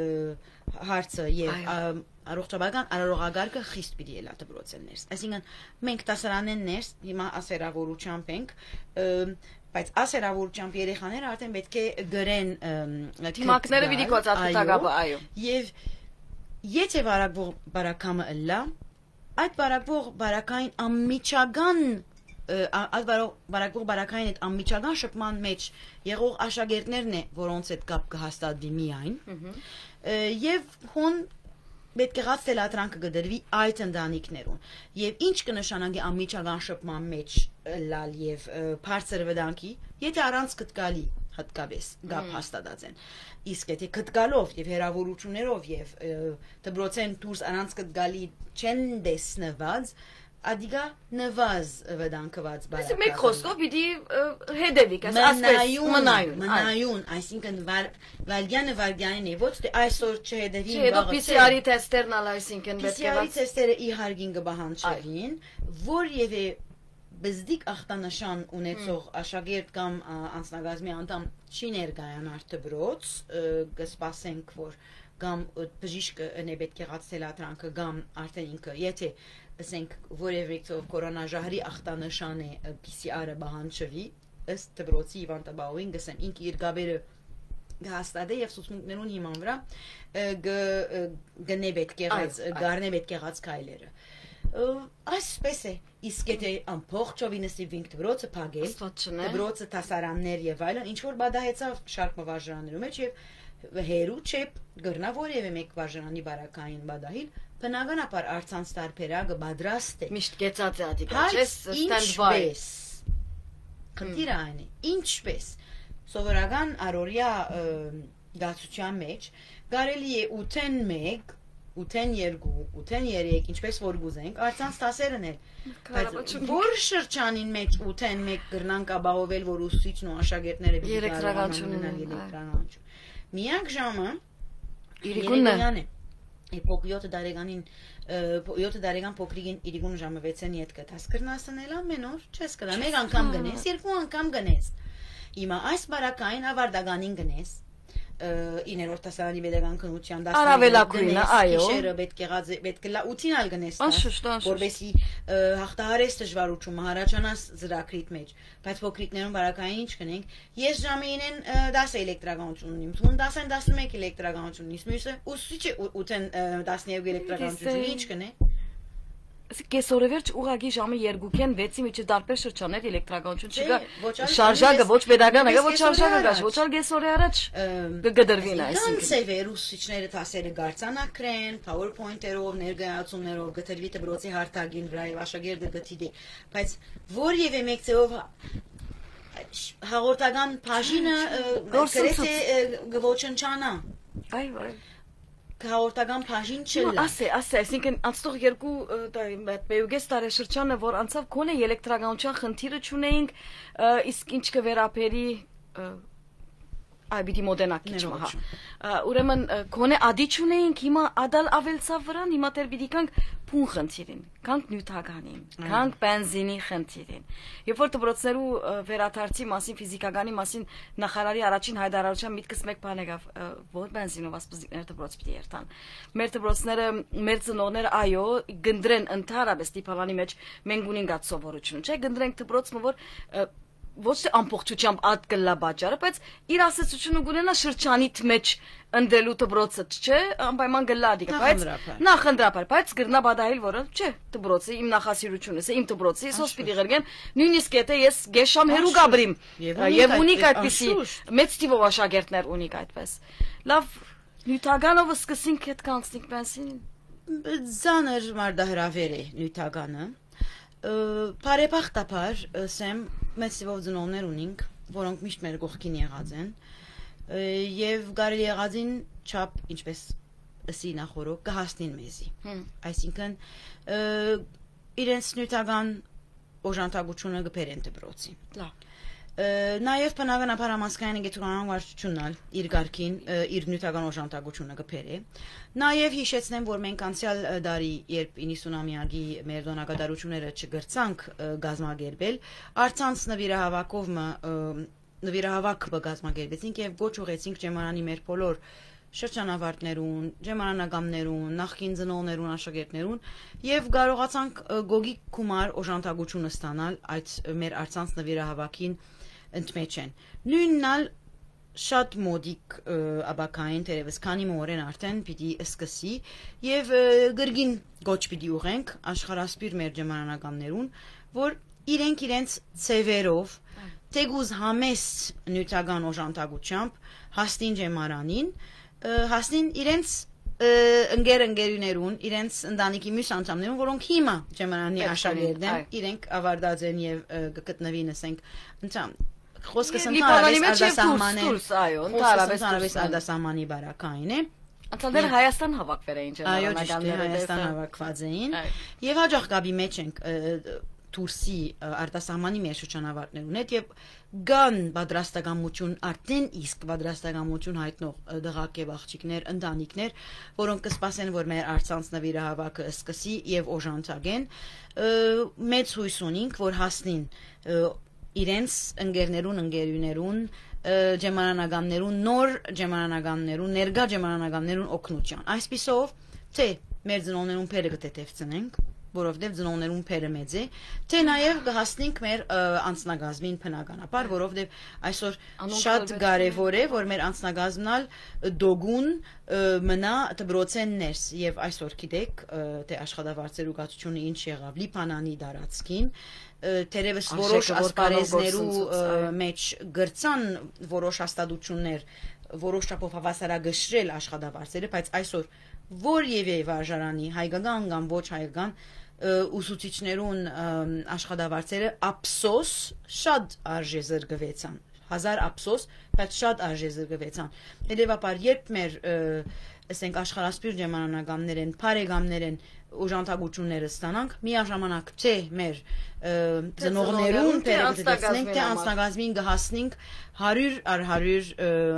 հարցը եւ առողջապահական արարողագարկը խիստ պիտի ելա դպրոցներս։ Այսինքն մենք տասարանեն ներս հիմա ասերավորությամբ ենք, բայց ասերավորությամբ երեխաները արդեն պետք է գրեն թիմակները պիտի կոծատուտագաբը, այո։ Եվ եթե բարակվող բարակամը լա, այդ բարակվող բարակային ամիջական այդ բարակող բարակային այդ անմիջական շփման մեջ եղող աշակերտներն է, որոնց այդ կապ կհաստատվի միայն, եւ հոն պետք է գած թելատրանքը գդրվի այդ ընտանիքներուն եւ ինչ կնշանակի անմիջական շփման մեջ լալ եւ բարձր վտանգի, եթե առանց կտկալի հատկապես գապ հաստատած են, իսկ եթե կտկալով եւ հերավորություններով եւ դբրոցեն դուրս առանց կտկալի չեն դեսնված, Adiga նվազ վտանգված բարակը։ Մեկ խոսքով պիտի հետևիկ, ասես մնայուն, մնայուն, այսինքն վալյանը վալյանին է, ոչ թե այսօր չհետևի վաղը։ Հետո P C R-ի թեստերն ալ այսինքն պետք է P C R-ի թեստերը իհարկին կբահանջվին, որևէ բզդիկ ախտանշան ունեցող աշակերտ կամ անձնագազմի անդամ չի ներկայանար դպրոց, կսպասենք, որ կամ բժիշկը ընե պետք է գացել ատրանքը կամ արդեն ինքը, եթե ասենք որևէ կորոնաժահրի ախտանշան է P C R-ը բահանջվի, ըստ դպրոցի հիվանդաբանուին գսեմ ինք իր գաբերը գհաստատե եւ սուցմունքներուն հիման վրա գնե պետք եղած գարնե պետք եղած քայլերը այսպես է իսկ եթե ամբողջովին ստիվինք դպրոցը փագել դպրոցը տասարաններ եւ այլն ինչ որ բադահեցավ շարք վարժաններու մեջ եւ հերու չէ գրնա որևէ մեկ վարժանի բարակային բադահիլ բնականաբար արցանց տարբերակը պատրաստ է միշտ կեցած է ադիկա չես ստենդբայ քննիրը այն է ինչպես սովորական առօրյա դասության մեջ կարելի է ութեն մեկ ութեն երկու ութեն երեք ինչպես որ գուզենք արցանց տասերն էլ որ շրջանին մեջ ութեն մեկ գրնան կաբահովել որ ուսուցիչն ու աշակերտները երեքրականություն միակ ժամը իրիկունն է Փոք յոթ դարեգանին յոթ դարեգան փոքրիկին իրիկուն ժամը վեցեն իդ կտաս կրնասնել ամեն օր չես կրա մեկ անգամ գնես երկու անգամ գնես հիմա այս բարակային ավարտականին գնես իներորդ տասարանի պետական քննության առավելակույնը այո շերը պետք եղած պետք է լա ութին ալ գնես որովհետեւ հաղթահարես դժվարություն հարաճանաս ծրագրիտ մեջ բայց փոքրիկներուն բարակային ինչ կնենք ես ժամին դասը էլեկտրականություն ունիմ ցուն դասեն տասնմեկ էլեկտրականություն ունիս մյուսը ուսուցիչը ութեն տասներկու էլեկտրականություն ինչ կնե Կեսօրևերջ ուղագի ժամը երկուքեն վեցի միջի դարբեր շրջաններ էլեկտրականություն չկա շարժակը ոչ pedagogan է ոչ շարժակը գա ոչ ալ կեսօրի առաջ կգդրվին այսինքն Կանցեվ է ուսուցիչները տասերը գարցանակրեն PowerPoint-երով ներկայացումներով գտրվի դպրոցի հարթակին վրա եւ աշակերտը գտի դե բայց որևէ մեկ ձեով հաղորդական բաժինը գրեթե գոչնչանա այո այո Հաղորդական բաժին չլա։ Ասե, ասե, այսինքն անցնող երկու պեյուգես տարեշրջանը, որ անցավ քոնե էլեկտրականության խնդիրը չունեինք, իսկ ինչ կվերապերի այ բիդի մոդենակիչ մահա։ Ուրեմն քոնե ադի չունեինք, հիմա ադալ ավելցավ վրան, հիմա տեր բիդի կանք փուն խնդիրին, կանք նյութականին, կանք բենզինի խնդիրին։ Երբ որ դպրոցներու վերադարձի մասին, ֆիզիկականի մասին նախարարի առաջին հայտարարության միտքս մեկ բան եկավ, որ բենզինով ասպզիկներ դպրոց պիտի երթան։ Մեր դպրոցները, մեր ծնողները այո, գնդրեն ընդհանրապես դիպալանի մեջ մենք ունենք այդ սովորությունը, չէ՞, գնդրենք դպրոցը, որ ոչ թե ամբողջությամբ ատ կլա բաժարը, բայց իր ասացությունը գունենա շրջանիտ մեջ ընդելու դպրոցը, չէ, անպայման գլա դիկա, բայց նախնդրապար, բայց գրնա բադահիլ որը, չէ, դպրոցի իմ նախասիրությունս է, իմ դպրոցի սոս պիտի ղրգեմ, նույնիսկ եթե ես գեշամ հերու գաբրիմ, եւ ունիք այդպիսի մեծ տիվով աշակերտներ ունիք այդպես։ Լավ, նյութականով սկսենք հետ կանցնենք բենսին։ Ձանր մարդահրավեր է նյութականը։ Բարեբախտաբար սեմ մեծ թվով ծնողներ ունենք, որոնք միշտ մեր կողքին եղած են, եւ կարելի եղածին չափ ինչպես ըսի նախորդ կհասնին մեզի։ Այսինքն իրենց նյութական օժանդակությունը կբերեն դպրոցին։ Լավ։ Նաև բնականաբար համասկային գիտական վարչությունն իր ղարքին իր նյութական օժանդակությունը կբերե։ Նաև հիշեցնեմ, որ մենք անցյալ դարի, երբ իննսունամյակի մեր դոնակատարությունները չգրցանք գազմագերբել, արցանց նվիրահավաքով նվիրահավաք կգազմագերբեցինք եւ ոչ ուղեցինք ջեմարանի մեր բոլոր շրջանավարտներուն, ջեմանանագամներուն, նախկին ծնողներուն, աշակերտներուն եւ կարողացանք գոգի գումար օժանդակությունը ստանալ այդ մեր արցանց նվիրահավաքին ընդմեջ են։ Նույնն շատ մոդիկ աբակային թերևս քանի մորեն արդեն պիտի սկսի եւ գրգին գոչ պիտի ուղենք աշխարհասպիր մեր ջեմանանագամներուն, որ իրենք իրենց ծևերով Տեգուզ համեստ նյութական օժանդակությամբ հասնին ջեմարանին, հասնին իրենց ընկեր-ընկերուներուն, իրենց ընտանիքի մյուս անդամներուն, որոնք հիմա ջեմարանի աշակերտներ են, իրենք ավարտած են եւ գտնվի նսենք ընթամ խոսքս ընդհանրապես արտասահմանի արտասահմանի բարակային է Անցաներ Հայաստան հավաքվել էին ջեմարանականները, Հայաստան հավաքված էին եւ հաջող գաբի մեջ ենք Թուրսի արտասահմանի մեր շրջանավարտներուն հետ եւ գան պատրաստակամություն արդեն իսկ պատրաստակամություն հայտնող դղակ եւ աղջիկներ, ընտանիքներ, որոնք կսպասեն, որ մեր արցանց նվիրահավաքը սկսի եւ օժանդակեն, մեծ հույս ունենք, որ հասնին իրենց ընկերներուն, ընկերուներուն, ջեմարանականներուն, նոր ջեմարանականներուն, ներկա ջեմարանականներուն օգնության։ Այսպիսով, թե մեր ծնողներուն փերը կտեթևցնենք որովհետև ծնողներուն փերը մեծ է, թե նաև կհասնենք մեր անձնագազմին բնականաբար, որովհետև այսօր շատ կարևոր է, որ մեր անձնագազմնալ դոգուն մնա դբրոցեն ներս եւ այսօր գիտեք, թե աշխատավարձերու գացությունը ինչ եղավ Լիբանանի դարածքին, թերևս որոշ ասպարեզներու մեջ գրծան որոշ հաստատություններ, որոշ չափով հավասարակշռել աշխատավարձերը, բայց այսօր որևէ վարժարանի հայկական կամ ոչ հայկական ուսուցիչներուն աշխատավարձերը ափսոս շատ արժե զրկվեցան հազար ափսոս բայց շատ արժե զրկվեցան հետևաբար երբ մեր ասենք աշխարհասփյուր ջեմարանականներ են բարեկամներ են օժանդակությունները ստանանք միաժամանակ թե մեր ծնողներուն դերակատարենք թե անձնագազմին կհասնենք հարյուր առ հարյուր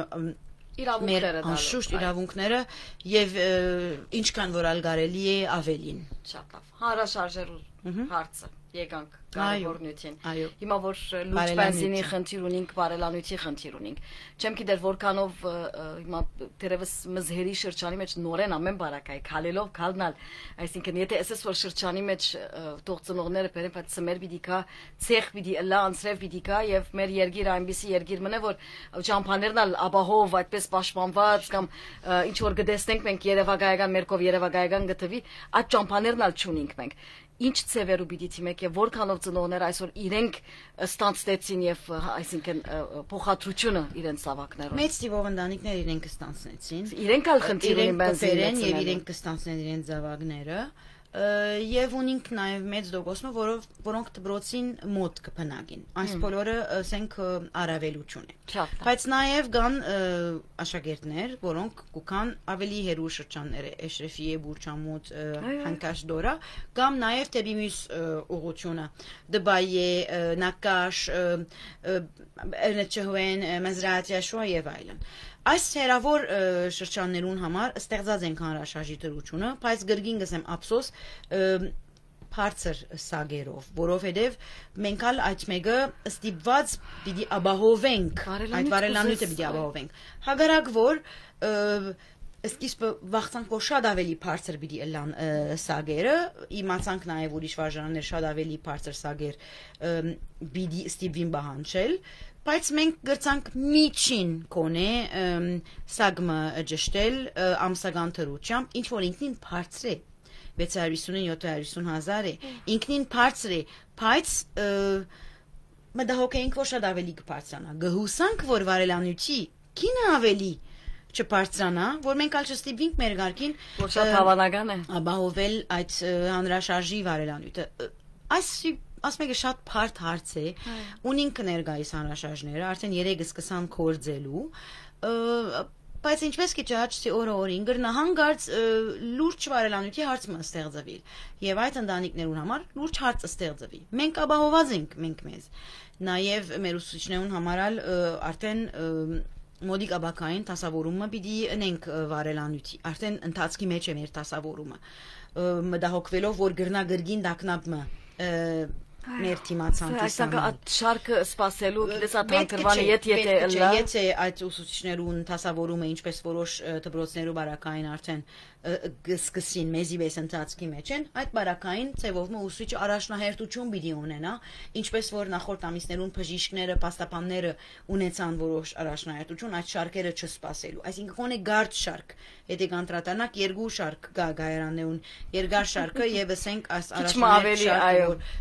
մեր անշուշտ իրավունքները եւ ինչքան որ ալ կարելի է ավելին շատ լավ հարաշարժերու հարցը եկանք կարևորնություն հիմա որ լուծ բենզինի խնդիր ունենք բարելանույթի խնդիր ունենք չեմ գիտեր որքանով հիմա դերևս մզհերի շրջանի մեջ նորեն ամեն բարակայ քալելով քալնալ այսինքն եթե ասես որ շրջանի մեջ տողծնողները բերեն բայց սմեր պիտի կա ցեխ պիտի լա անցրև պիտի կա եւ մեր երգիրը այնպեսի երգիր մնա որ ճամփաներն ալ աբահով այդպես պաշտպանված կամ ինչ որ գտեսնենք մենք երևակայական մերկով երևակայական գտվի այդ ճամփաներն ալ չունենք մենք ինչ ծևերու պիտի թիմեք եւ որքանով ծնողներ այսօր իրենք ստանցնեցին եւ այսինքն փոխադրությունը իրենց ավակներով մեծ տիվով ընտանիքներ իրենք ստանցնեցին իրենք ալ խնդիր ունեն բենզին եւ իրենք կստանցնեն իրենց զավակները եւ ունենք նաեւ մեծ դոգոսմը որով որոնք դբրոցին մոտ կփնագին այս բոլորը ասենք արավելություն է բայց նաեւ կան աշակերտներ որոնք կուքան ավելի հերու շրջանները Էշրեֆիե Բուրչամոտ Հանկաշդորա կամ նաեւ դեպի մյուս ուղղությունը Դուբայե Նակաշ Էրնեչհուեն Մազրատիա շուա եւ այլն Այս հերավոր շրջաններուն համար ստեղծած ենք հանրաշարժի դրությունը, բայց գրգին գսեմ ափսոս բարձր սագերով, որովհետև մենք ալ այդ մեկը ստիպված պիտի ապահովենք, այդ բարելանույթը պիտի ապահովենք։ Հակառակ որ Սկիզբը վախցանք, որ շատ ավելի բարձր պիտի ըլլան սագերը, իմացանք նաև ուրիշ վարժարաններ շատ ավելի բարձր սագեր պիտի ստիպվին բահանջել, բայց մենք գրցանք միջին կոնե սագմը ջշտել ամսական թրուչությամբ, ինչ որ ինքնին բարձր է, վեց հարյուր հիսուն յոթ հարյուր հիսուն հազար է, ինքնին բարձր է, բայց մտահոգ էինք, որ շատ ավելի կբարձրանա, գհուսանք, որ վարելանույթի կինը ավելի չբարձրանա, որ մենք ալ չստիպվենք մեր ղարքին որ շատ հավանական է ապահովել այդ հանրաշարժի վարելանույթը այս ասմեկը շատ բարդ հարց է ունենք ներկայիս հանրաշարժները արդեն երեքը սկսան կորձելու բայց ինչպես કે ճաճի օրը օրին գրնա հանգարց լուրջ վարելանույթի հարցը ստեղծվի եւ այդ ընտանիքներուն համար լուրջ հարց ստեղծվի մենք ապահոված ենք մենք մեզ նաեւ մեր ուսուցիչներուն համար արդեն մոդիկ աբակային տասավորումը պիտի ընենք վարելանույթի, արդեն ընթացքի մեջ է մեր տասավորումը, մտահոգվելով, որ գրնա գրգին դակնապը մեր թիմացանքի սամեն։ Այդ շարքը սպասելու, գիտես այդ հանգրվանը ետ եթե ըլլա։ Եթե այդ ուսուցիչներուն տասավորումը, ինչպես որոշ դպրոցներու բարակային արդեն սկսին մեզի վես ընթացքի մեջ են, այդ բարակային ծևով ուսուցիչը առաջնահերթություն պիտի ունենա, ինչպես որ նախորդ ամիսներուն բժիշկները, պաստապանները ունեցան որոշ առաջնահերթություն, այդ շարքերը չսպասելու։ Այսինքն կոնե գարդ շարք, եթե կանտրատանակ երկու շարք գա գայարաններուն, երկար շարքը եւ ասենք այս առաջնահերթ շարքը, որ բժիշկ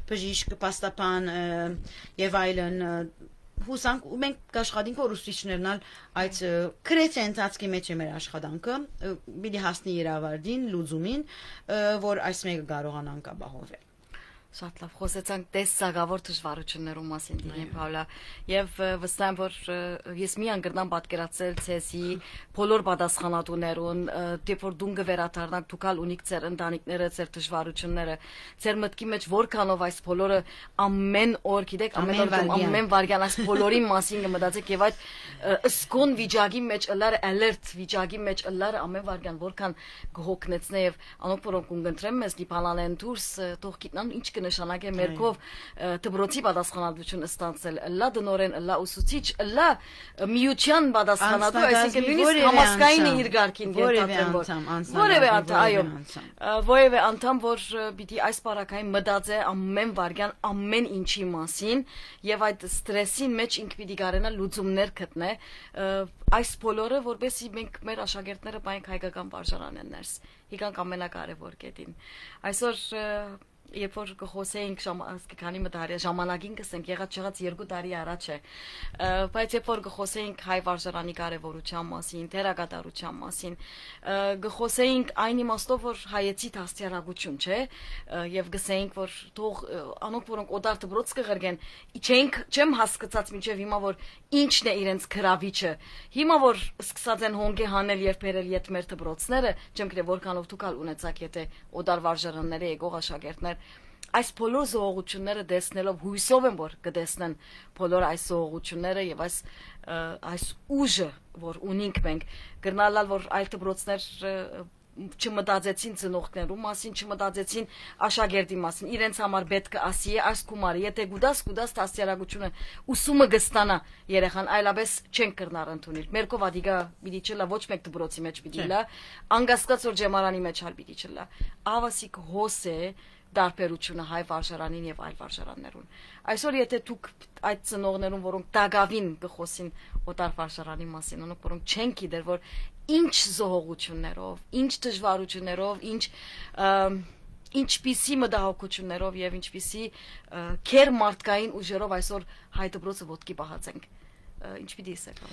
կպաստապան եւ այլն հուսանք ու մենք կաշխատենք որ ուսուցիչներն այդ քրեթե ընթացքի մեջ է մեր աշխատանքը պիտի հասնի իրավարդին լուծումին որ այս մեկը կարողանանք ապահովել Շատ լավ խոսեցանք տեսակավոր դժվարություններու մասին դինե Պաուլա եւ վստահ եմ որ ես միան գրնամ պատկերացել ցեսի բոլոր պատասխանատուներուն դեպ որ դուն գվերաթարնակ դուքալ ունիք ձեր ընտանիքները ձեր դժվարությունները ձեր մտքի մեջ որքանով այս բոլորը ամեն օր գիտեք ամեն օր ամեն վարյան այս բոլորի մասին կմտածեք եւ այդ սկոն վիճակի մեջ ըլար alert վիճակի մեջ ըլար ամեն վարյան որքան գհոգնեցնե եւ անոնք որոնք ունգընտրեմ մեզ դիպանալեն դուրս թող գիտնան ինչ նշանակե մերկով դբրոցի պատասխանատվություն ստանցել լա դնորեն լա ուսուցիչ լա միության պատասխանատու այսինքն նույնիսկ համասկային իր գարկին դերտատրեմ որևէ անդամ այո որևէ անդամ որ պիտի այս բարակային մտածե ամեն վարյան ամեն ինչի մասին եւ այդ ստրեսին մեջ ինք պիտի կարենա լուծումներ գտնե այս բոլորը որովհետեւ մենք մեր աշակերտները բանկ հայկական վարժարանեն ներս հիգանք ամենակարևոր կետին այսօր Երբ որ կխոսեինք քանի մտարի ժամանակին կսենք եղած չեղած երկու տարի առաջ է բայց երբ որ կխոսեինք հայ վարժարանի կարևորության մասին թերակատարության մասին կխոսեինք այն իմաստով որ հայեցի դաստիարակություն չէ եւ գսեինք որ թող անոնք որոնք օդար դբրոց կղրգեն չենք չեմ հասկացած մինչեւ հիմա որ ինչն է իրենց քրավիչը հիմա որ սկսած են հոնգե հանել եւ բերել իդ մեր դբրոցները չեմ գրե որքանով դուքալ ունեցաք եթե օդար վարժարանները եկող աշակերտներ Այս բոլոր զողությունները դեսնելով հույսով եմ որ կդեսնեն բոլոր այս զողությունները եւ այս այս ուժը որ ունենք մենք գրնալալ որ այլ դպրոցներ չմտածեցին ծնողներու մասին չմտածեցին աշակերտի մասին իրենց համար պետք է ասի այս գումարը եթե գուդաս գուդաս դաստիարակությունը ուսումը կստանա երեխան այլապես չեն կրնար ընդունել մերկով ադիգա պիտի չլա ոչ մեկ դպրոցի մեջ պիտի լա անգասկած որ ջեմարանի մեջ հալ պիտի չլա ավասիկ հոսե դարբերությունը հայ վարժարանին եւ այլ վարժարաններուն այսօր եթե դուք այդ ծնողներուն որոնք դագավին կխոսին օտար վարժարանի մասինոնք որոնք չեն գիտեր որ ինչ զողողություններով ինչ դժվարություններով ինչ ինչպիսի մտահոգություններով եւ ինչպիսի քեր մարդկային ուժերով այսօր հայ դպրոցը ոտքի պահած ենք ինչ պիտի ասեք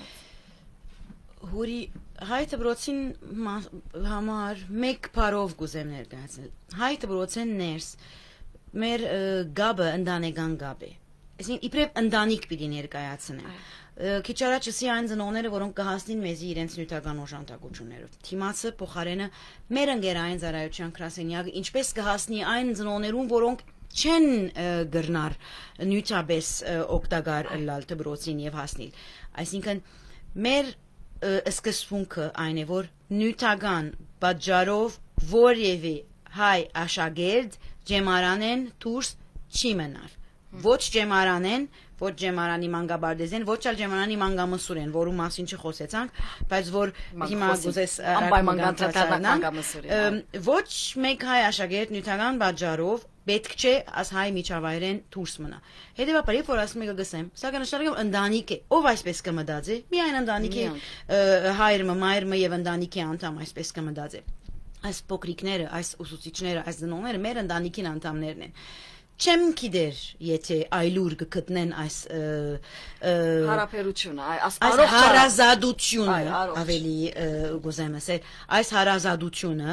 Հուրի հայ դպրոցին համար մեկ բառով գուզեմ ներկայացնել հայ դպրոցեն ներս մեր գաբը ընտանեկան գաբ է այսինքն իբրև ընտանիք պիտի ներկայացնեն քիչ առաջ ասի այն ծնողները որոնք կհասնին մեզի իրենց նյութական օժանդակություններով թիմացը փոխարենը մեր ընկերային ծառայության գրասենյակը ինչպես կհասնի այն ծնողներուն որոնք չեն գրնար նյութաբես օգտակար լալ դպրոցին եւ հասնել այսինքն մեր սկզբունքը այն է որ նյութական պատճառով որևէ հայ աշակերտ ջեմարանեն դուրս չի մնար ոչ ջեմարանեն ոչ ջեմարանի մանգաբարդեզեն ոչ ալ ջեմարանի մանգամսուրեն որու մասին չխոսեցանք բայց որ հիմա գուզես անպայման մանգամսուրեն ոչ մեկ հայ աշակերտ նյութական պատճառով պետք չէ աս հայ միջավայրեն դուրս մնա հետեւաբար երբ որ ասում եք գսեմ սա կնշանակում ընտանիք է ով այսպես կմտածի միայն ընտանիքի հայրը մայրը եւ ընտանիքի անդամ այսպես կմտածի այս փոքրիկները այս ուսուցիչները այս ծնողները մեր ընտանիքին անդամներն են չեմ գիտեր եթե այլուր կգտնեն այս հարաբերությունը այս հարազատությունը ավելի գոզեմ ասել այս հարազատությունը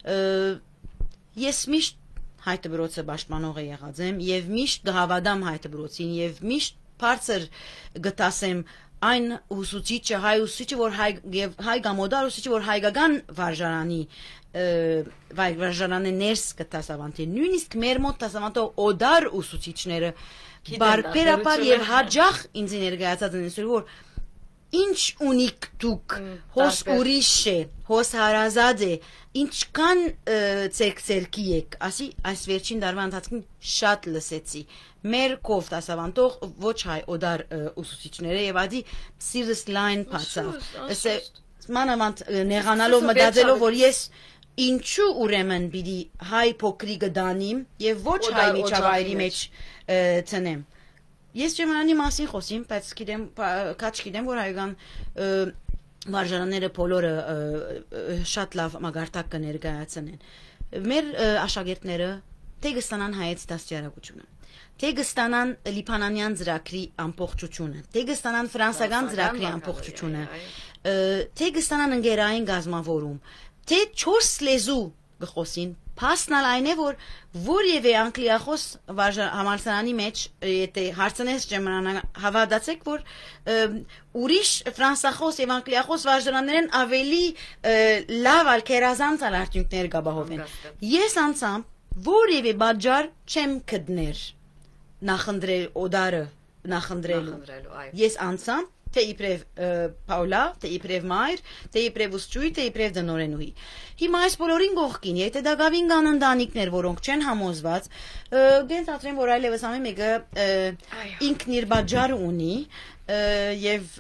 ես միշտ հայ դպրոցը պաշտպանող եղած եմ եւ միշտ գհավադամ հայ դպրոցին եւ միշտ բարձր գտասեմ այն ուսուցիչը հայ ուսուցիչը որ հայ եւ հայ գամոդար ուսուցիչը որ հայկական վարժարանի վայ վարժարանի ներս կտասավանտի նույնիսկ մեր մոտ տասավանտող օդար ուսուցիչները բարբերաբար եւ հաջող ինձ ներկայացած են որ ինչ ունիք դուք հոս ուրիշ է հոս հարազատ է ինչքան ցերկցերքի եք ասի այս վերջին դարվա ընթացքում շատ լսեցի մեր կով տասավանտող ոչ հայ օդար ուսուցիչները եւ ադի սիրս լայն փածավ ասե մանավանդ նեղանալով մտածելով որ ես ինչու ուրեմն պիտի հայ փոքրիկը դանիմ եւ ոչ հայ միջավայրի մեջ ցնեմ ես ջեմարանի մասին խոսիմ բայց գիտեմ քաչ գիտեմ որ հայկական վարժարանները բոլորը շատ լավ մագարտակ կներկայացնեն մեր աշակերտները թե կստանան հայից դաստիարակությունը թե կստանան լիբանանյան ծրագրի ամբողջությունը, թե կստանան ֆրանսական ծրագրի ամբողջությունը, թե կստանան ընկերային գազམ་ավորում, թե չորս լեզու կխոսին, փաստն այն է, որ որևէ անգլիախոս համալսարանի մեջ եթե հարցնես ջեմանան հավատացեք, որ ուրիշ ֆրանսախոս եւ անգլիախոս վարժաններեն ավելի լավ ալքերազանց արդյունքներ կապահովեն։ Ես անցամ որևէ բաժար չեմ գտներ նախընտրել օդարը նախընտրելու։ Ես անցամ թե իբրև Պաուլա, թե իբրև Մայր, թե իբրև ուսճույ, թե իբրև դնորենուհի։ Հիմա այս բոլորին կողքին, եթե դա գավին կան ընտանիքներ, որոնք չեն համոզված, գենց ասեմ, որ այլևս ամեն մեկը ինքն իր բաժարը ունի եւ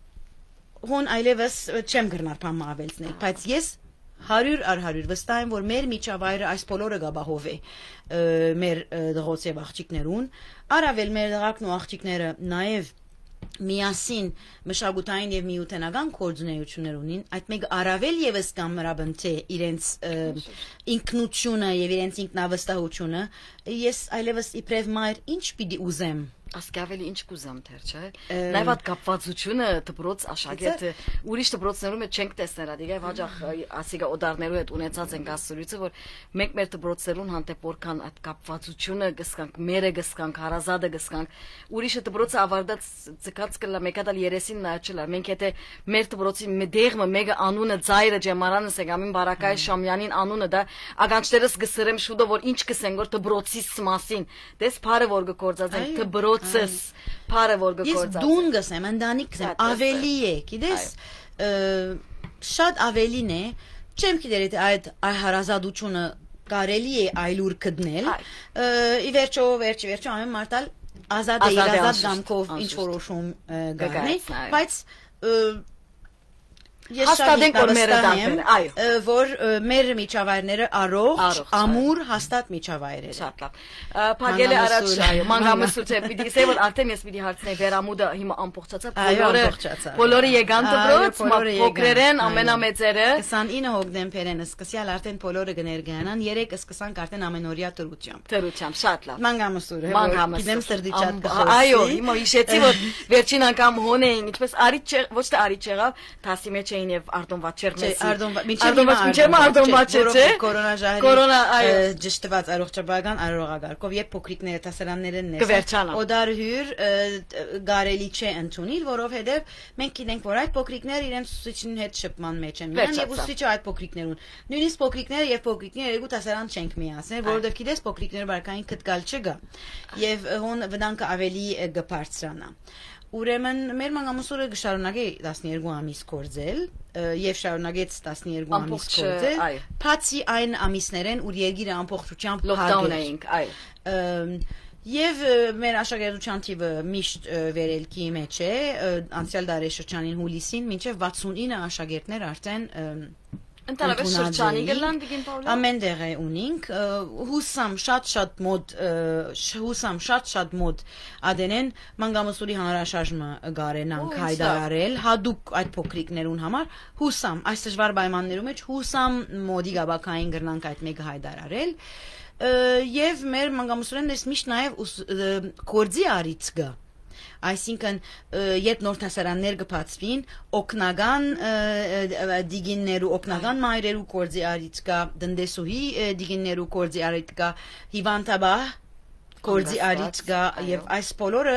հոն այլևս չեմ գրնար բան ավելցնել, բայց ես հարյուր առ հարյուր վստահ եմ, որ մեր միջավայրը այս բոլորը կապահովի մեր դղոց եւ աղջիկներուն, առավել մեր դղակն ու աղջիկները նաեւ միասին մշակութային եւ միութենական կոորդինացիաներ ունին, այդ մեկ առավել եւս կամրաբն թե իրենց ինքնությունը եւ իրենց ինքնավստահությունը, ես այլևս իբրև մայր ինչ պիտի ուզեմ Ասկավելի ինչ կուզեմ թեր, չէ։ Նաև այդ կապվածությունը դպրոց աշակերտը ուրիշ դպրոցներում հետ չենք տեսնել, դիգա հաջող ասիգա օդարներու հետ ունեցած ենք ասելույցը, որ մենք մեր դպրոցերուն հանդեպ որքան այդ կապվածությունը գսկանք, մերը գսկանք, հարազատը գսկանք, ուրիշը դպրոցը ավարտած ցկած կլա մեկադալ երեսին նայչելա։ Մենք եթե մեր դպրոցի մեդեղը մեկը անունը ծայրը ջեմարանը սեգամին բարակայ շամյանին անունը դա ագանչներս գսրեմ շուտը որ ինչ կսեն որ դպրոցից մասին։ Դες բարը որ գործածենք դպրոց Ես բարը որ գործած։ Ես դուն գսեմ, ընտանիք գսեմ, ավելի է, գիտես, շատ ավելին է, չեմ գիտեր եթե այդ հարազատությունը կարելի է այլուր գտնել, ի վերջո, վերջի վերջո ամեն մարդալ ազատ է իր ազատ գամքով ինչ որոշում գանի, բայց Հաստատենք որ մեր դատները, այո, որ մեր միջավայրները առողջ, ամուր, հաստատ միջավայրեր են։ Շատ լավ։ Փագել է առաջ, այո, մանգամսուց է, պիտի ասեի որ արդեն ես պիտի հարցնեի վերամուտը հիմա ամբողջացա, բոլորը բոլորը եկան դպրոց, փոքրերեն, ամենամեծերը քսանինը հոկտեմբերին սկսյալ արդեն բոլորը կներկայանան, երեք սկսանք արդեն ամենօրյա դրությամբ։ Դրությամբ, շատ լավ։ Մանգամսուրը, գիտեմ սրդի շատ կխոսի։ Այո, հիմա հիշեցի որ վերջին անգամ հոնեին, ինչպես արիչ ոչ թե արիչ եղավ, դասի մեջ եւ արտոնված չերնեսի արտոնված միջև արտոնված չէ կորոնաժահի ճշտված առողջապահական առողջագարկով եւ փոքրիկները դասարաններն են օդար հյուր գարելի չէ ընդունել որովհետեւ մենք գիտենք որ այդ փոքրիկները իրենց ուսուցիչին հետ շփման մեջ են միան եւ ուսուցիչը այդ փոքրիկներուն նույնիսկ փոքրիկները եւ փոքրիկները երկու դասարան չենք միացնել որովհետեւ գիտես փոքրիկները բարկային կտկալ չգա եւ հոն վտանգը ավելի կբարձրանա Ուրեմն մեր մանգամուսուրը կշարունակի տասներկու ամիս գործել եւ շարունակեց տասներկու ամիս գործել բացի այն ամիսներեն ուր երկիրը ամբողջությամբ լոկդաուն էինք այո եւ մեր աշակերտության թիվը միշտ վերելքի մեջ է անցյալ դարի շրջանին հուլիսին մինչեւ վաթսունինը աշակերտներ արդեն Ընդհանրապես շրջանի գլան դիգին Պաուլա ամեն դեղ է ունինք հուսամ շատ-շատ մոտ հուսամ շատ-շատ մոտ ադենեն մանգամուսուրի հանրաշարժը գարենանք հայտարարել հadoop այդ փոքրիկներուն համար հուսամ այս դժվար պայմաններում մեջ հուսամ մոդի գաբակային գրնանք այդ մեկը հայտարարել եւ մեր մանգամուսուրեն դες միշտ նաեւ կորձի արից գա Այսինքն երբ նոր դասարաններ կբացվին օկնական դիգիններու օկնական մայրերու կորձի արից կա դնդեսուհի դիգիններու կորձի արից կա հիվանդաբահ կորձի արից կա եւ այս բոլորը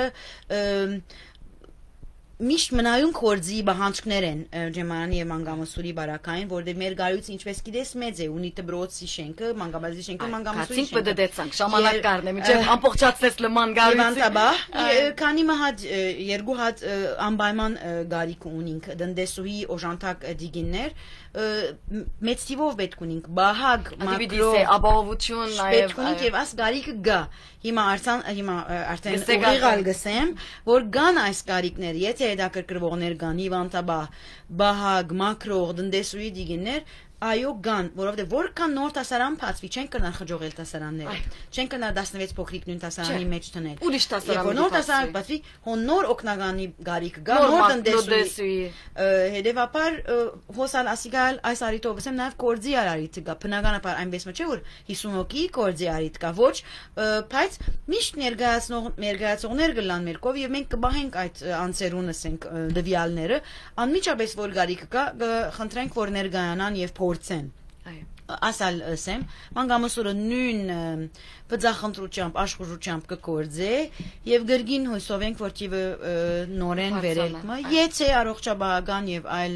Միշտ մնայուն կորձի բահանջքներ են ջեմանանի եւ մանգամասուրի բարակային, որտեղ մեր գայույց ինչպես գիտես մեծ է, ունի դպրոցի շենքը, մանգամասուրի շենքը, մանգամասուրի շենքը։ Այսինքն բդեցանք, ժամանակ կառնեմ, ինչեւ ամբողջացնես լման գայույցը։ Քանի մահատ երկու հատ անպայման գարիք ունինք դնդեսուհի օժանդակ դիգիններ, մեծ թիվով պետք ունինք, բահագ, մակրո, ապահովություն նաեւ պետք ունինք եւ աս գարիքը գա։ Հիմա արդեն հիմա արդեն ուղիղալ գսեմ, որ կան այս գարիկներ, եթե հետաքրքրվողներ կան, հիվանդաբահ, բահագ, մակրող, դնդեսուհի դիգիններ, Այո, կան, որովհետև որքան նոր դասարան բացվի, չեն կնար խջողել դասարանները։ Չեն կնար տասնվեց փոքրիկ նույն դասարանի մեջ տնել։ Ուրիշ դասարան։ Եվ նոր դասարան բացվի, հո նոր օգնականի գարիք կա, նոր տնտեսուի։ Հետևաբար հոսալ ասիգալ այս արիտով ասեմ նաև կորձի արարիտ կա։ Բնականաբար այնպես չէ որ հիսուն հոգի կորձի արարիտ կա, ոչ, բայց միշտ ներկայացնող ներկայացողներ կլան մեր կով եւ մենք կբահենք այդ անձերուն ասենք դվյալները, անմիջապես որ գարիք կա, խնդրենք որ ներկայանան եւ փորձեն։ Ասալ ասեմ, մանգամասուրը նույն բծախնդրությամբ, աշխուժությամբ կկործե եւ գրգին հույսով ենք որ ճիվը նորեն վերել մը, եթե առողջապահական եւ այլ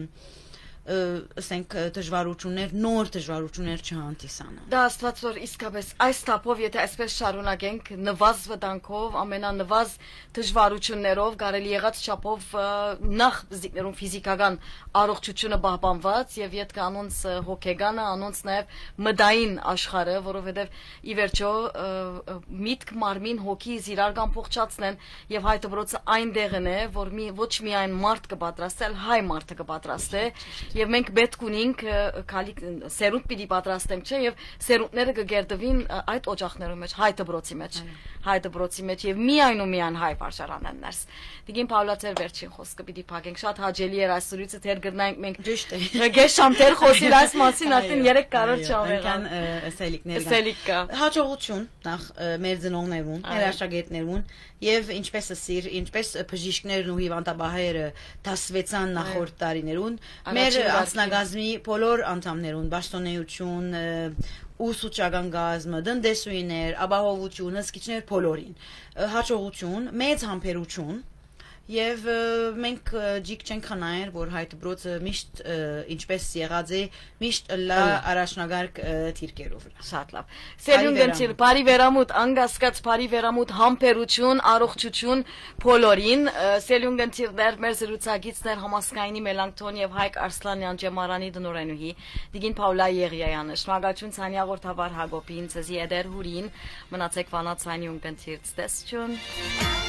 ասենք դժվարություններ, նոր դժվարություններ չհանդիսանան։ Դա աստված որ իսկապես այս տապով, եթե այսպես շարունակենք, նվազ վտանգով, ամենանվազ դժվարություններով, կարելի եղած չափով նախ զիկներուն ֆիզիկական առողջությունը պահպանված եւ յետ կանոնց հոգեգանը, անոնց նաեւ մտային աշխարհը, որովհետեւ ի վերջո միտք մարմին հոգի իրար կամ փոխչացնեն եւ հայ դբրոցը այն դեղն է, որ մի ոչ միայն մարդ կպատրաստել, հայ մարդը կպատրաստե եւ մենք պետք ունենք սերունդ պիտի պատրաստենք, չէ, եւ սերունդները կգերդվին այդ օջախներում մեջ, հայ դբրոցի մեջ, հայ դբրոցի մեջ եւ միայն ու միայն հայ վարժարանեն ներս։ Դիգին Պավլա ծեր վերջին խոսքը պիտի փակենք, շատ հաճելի էր այս սուրիցը թեր գրնանք մենք։ Ճիշտ է։ Գեշ շամտեր խոսիր այս մասին, արդեն երեք կարոտ չավեղան սելիկներ։ Սելիկ կա։ Հաջողություն նախ մեր ծնողներուն, մեր աշակերտներուն եւ ինչպես ասիր, ինչպես բժիշկներն ու հիվանդաբահերը դասվեցան նախորդ տարիներուն, մեր անձնագազմի բոլոր անդամներուն պաշտոնեություն, ուսուցչական գազմը, տնտեսուհիներ, ապահովություն, հսկիչներ բոլորին, հաջողություն, մեծ համբերություն եւ մենք ջիկ չենք խնայել որ հայ դբրոցը միշտ ինչպես եղած է միշտ լա առաջնագարկ թիրքերով շատ լավ սերունդենցիր բարի վերամուտ անգասկած բարի վերամուտ համբերություն առողջություն բոլորին սերունդենցիրներ մեր զրուցակիցներ համասկայնի Մելանքթոն եւ Հայկ Արսլանյան ջեմարանի դնորենուհի Դիգին Պավլա Եղիայանը շնորհակալություն ցանի աղորդավար Հակոբին ցեզի էդեր հուրին մնացեք վանացանի ունկենցիր տեսություն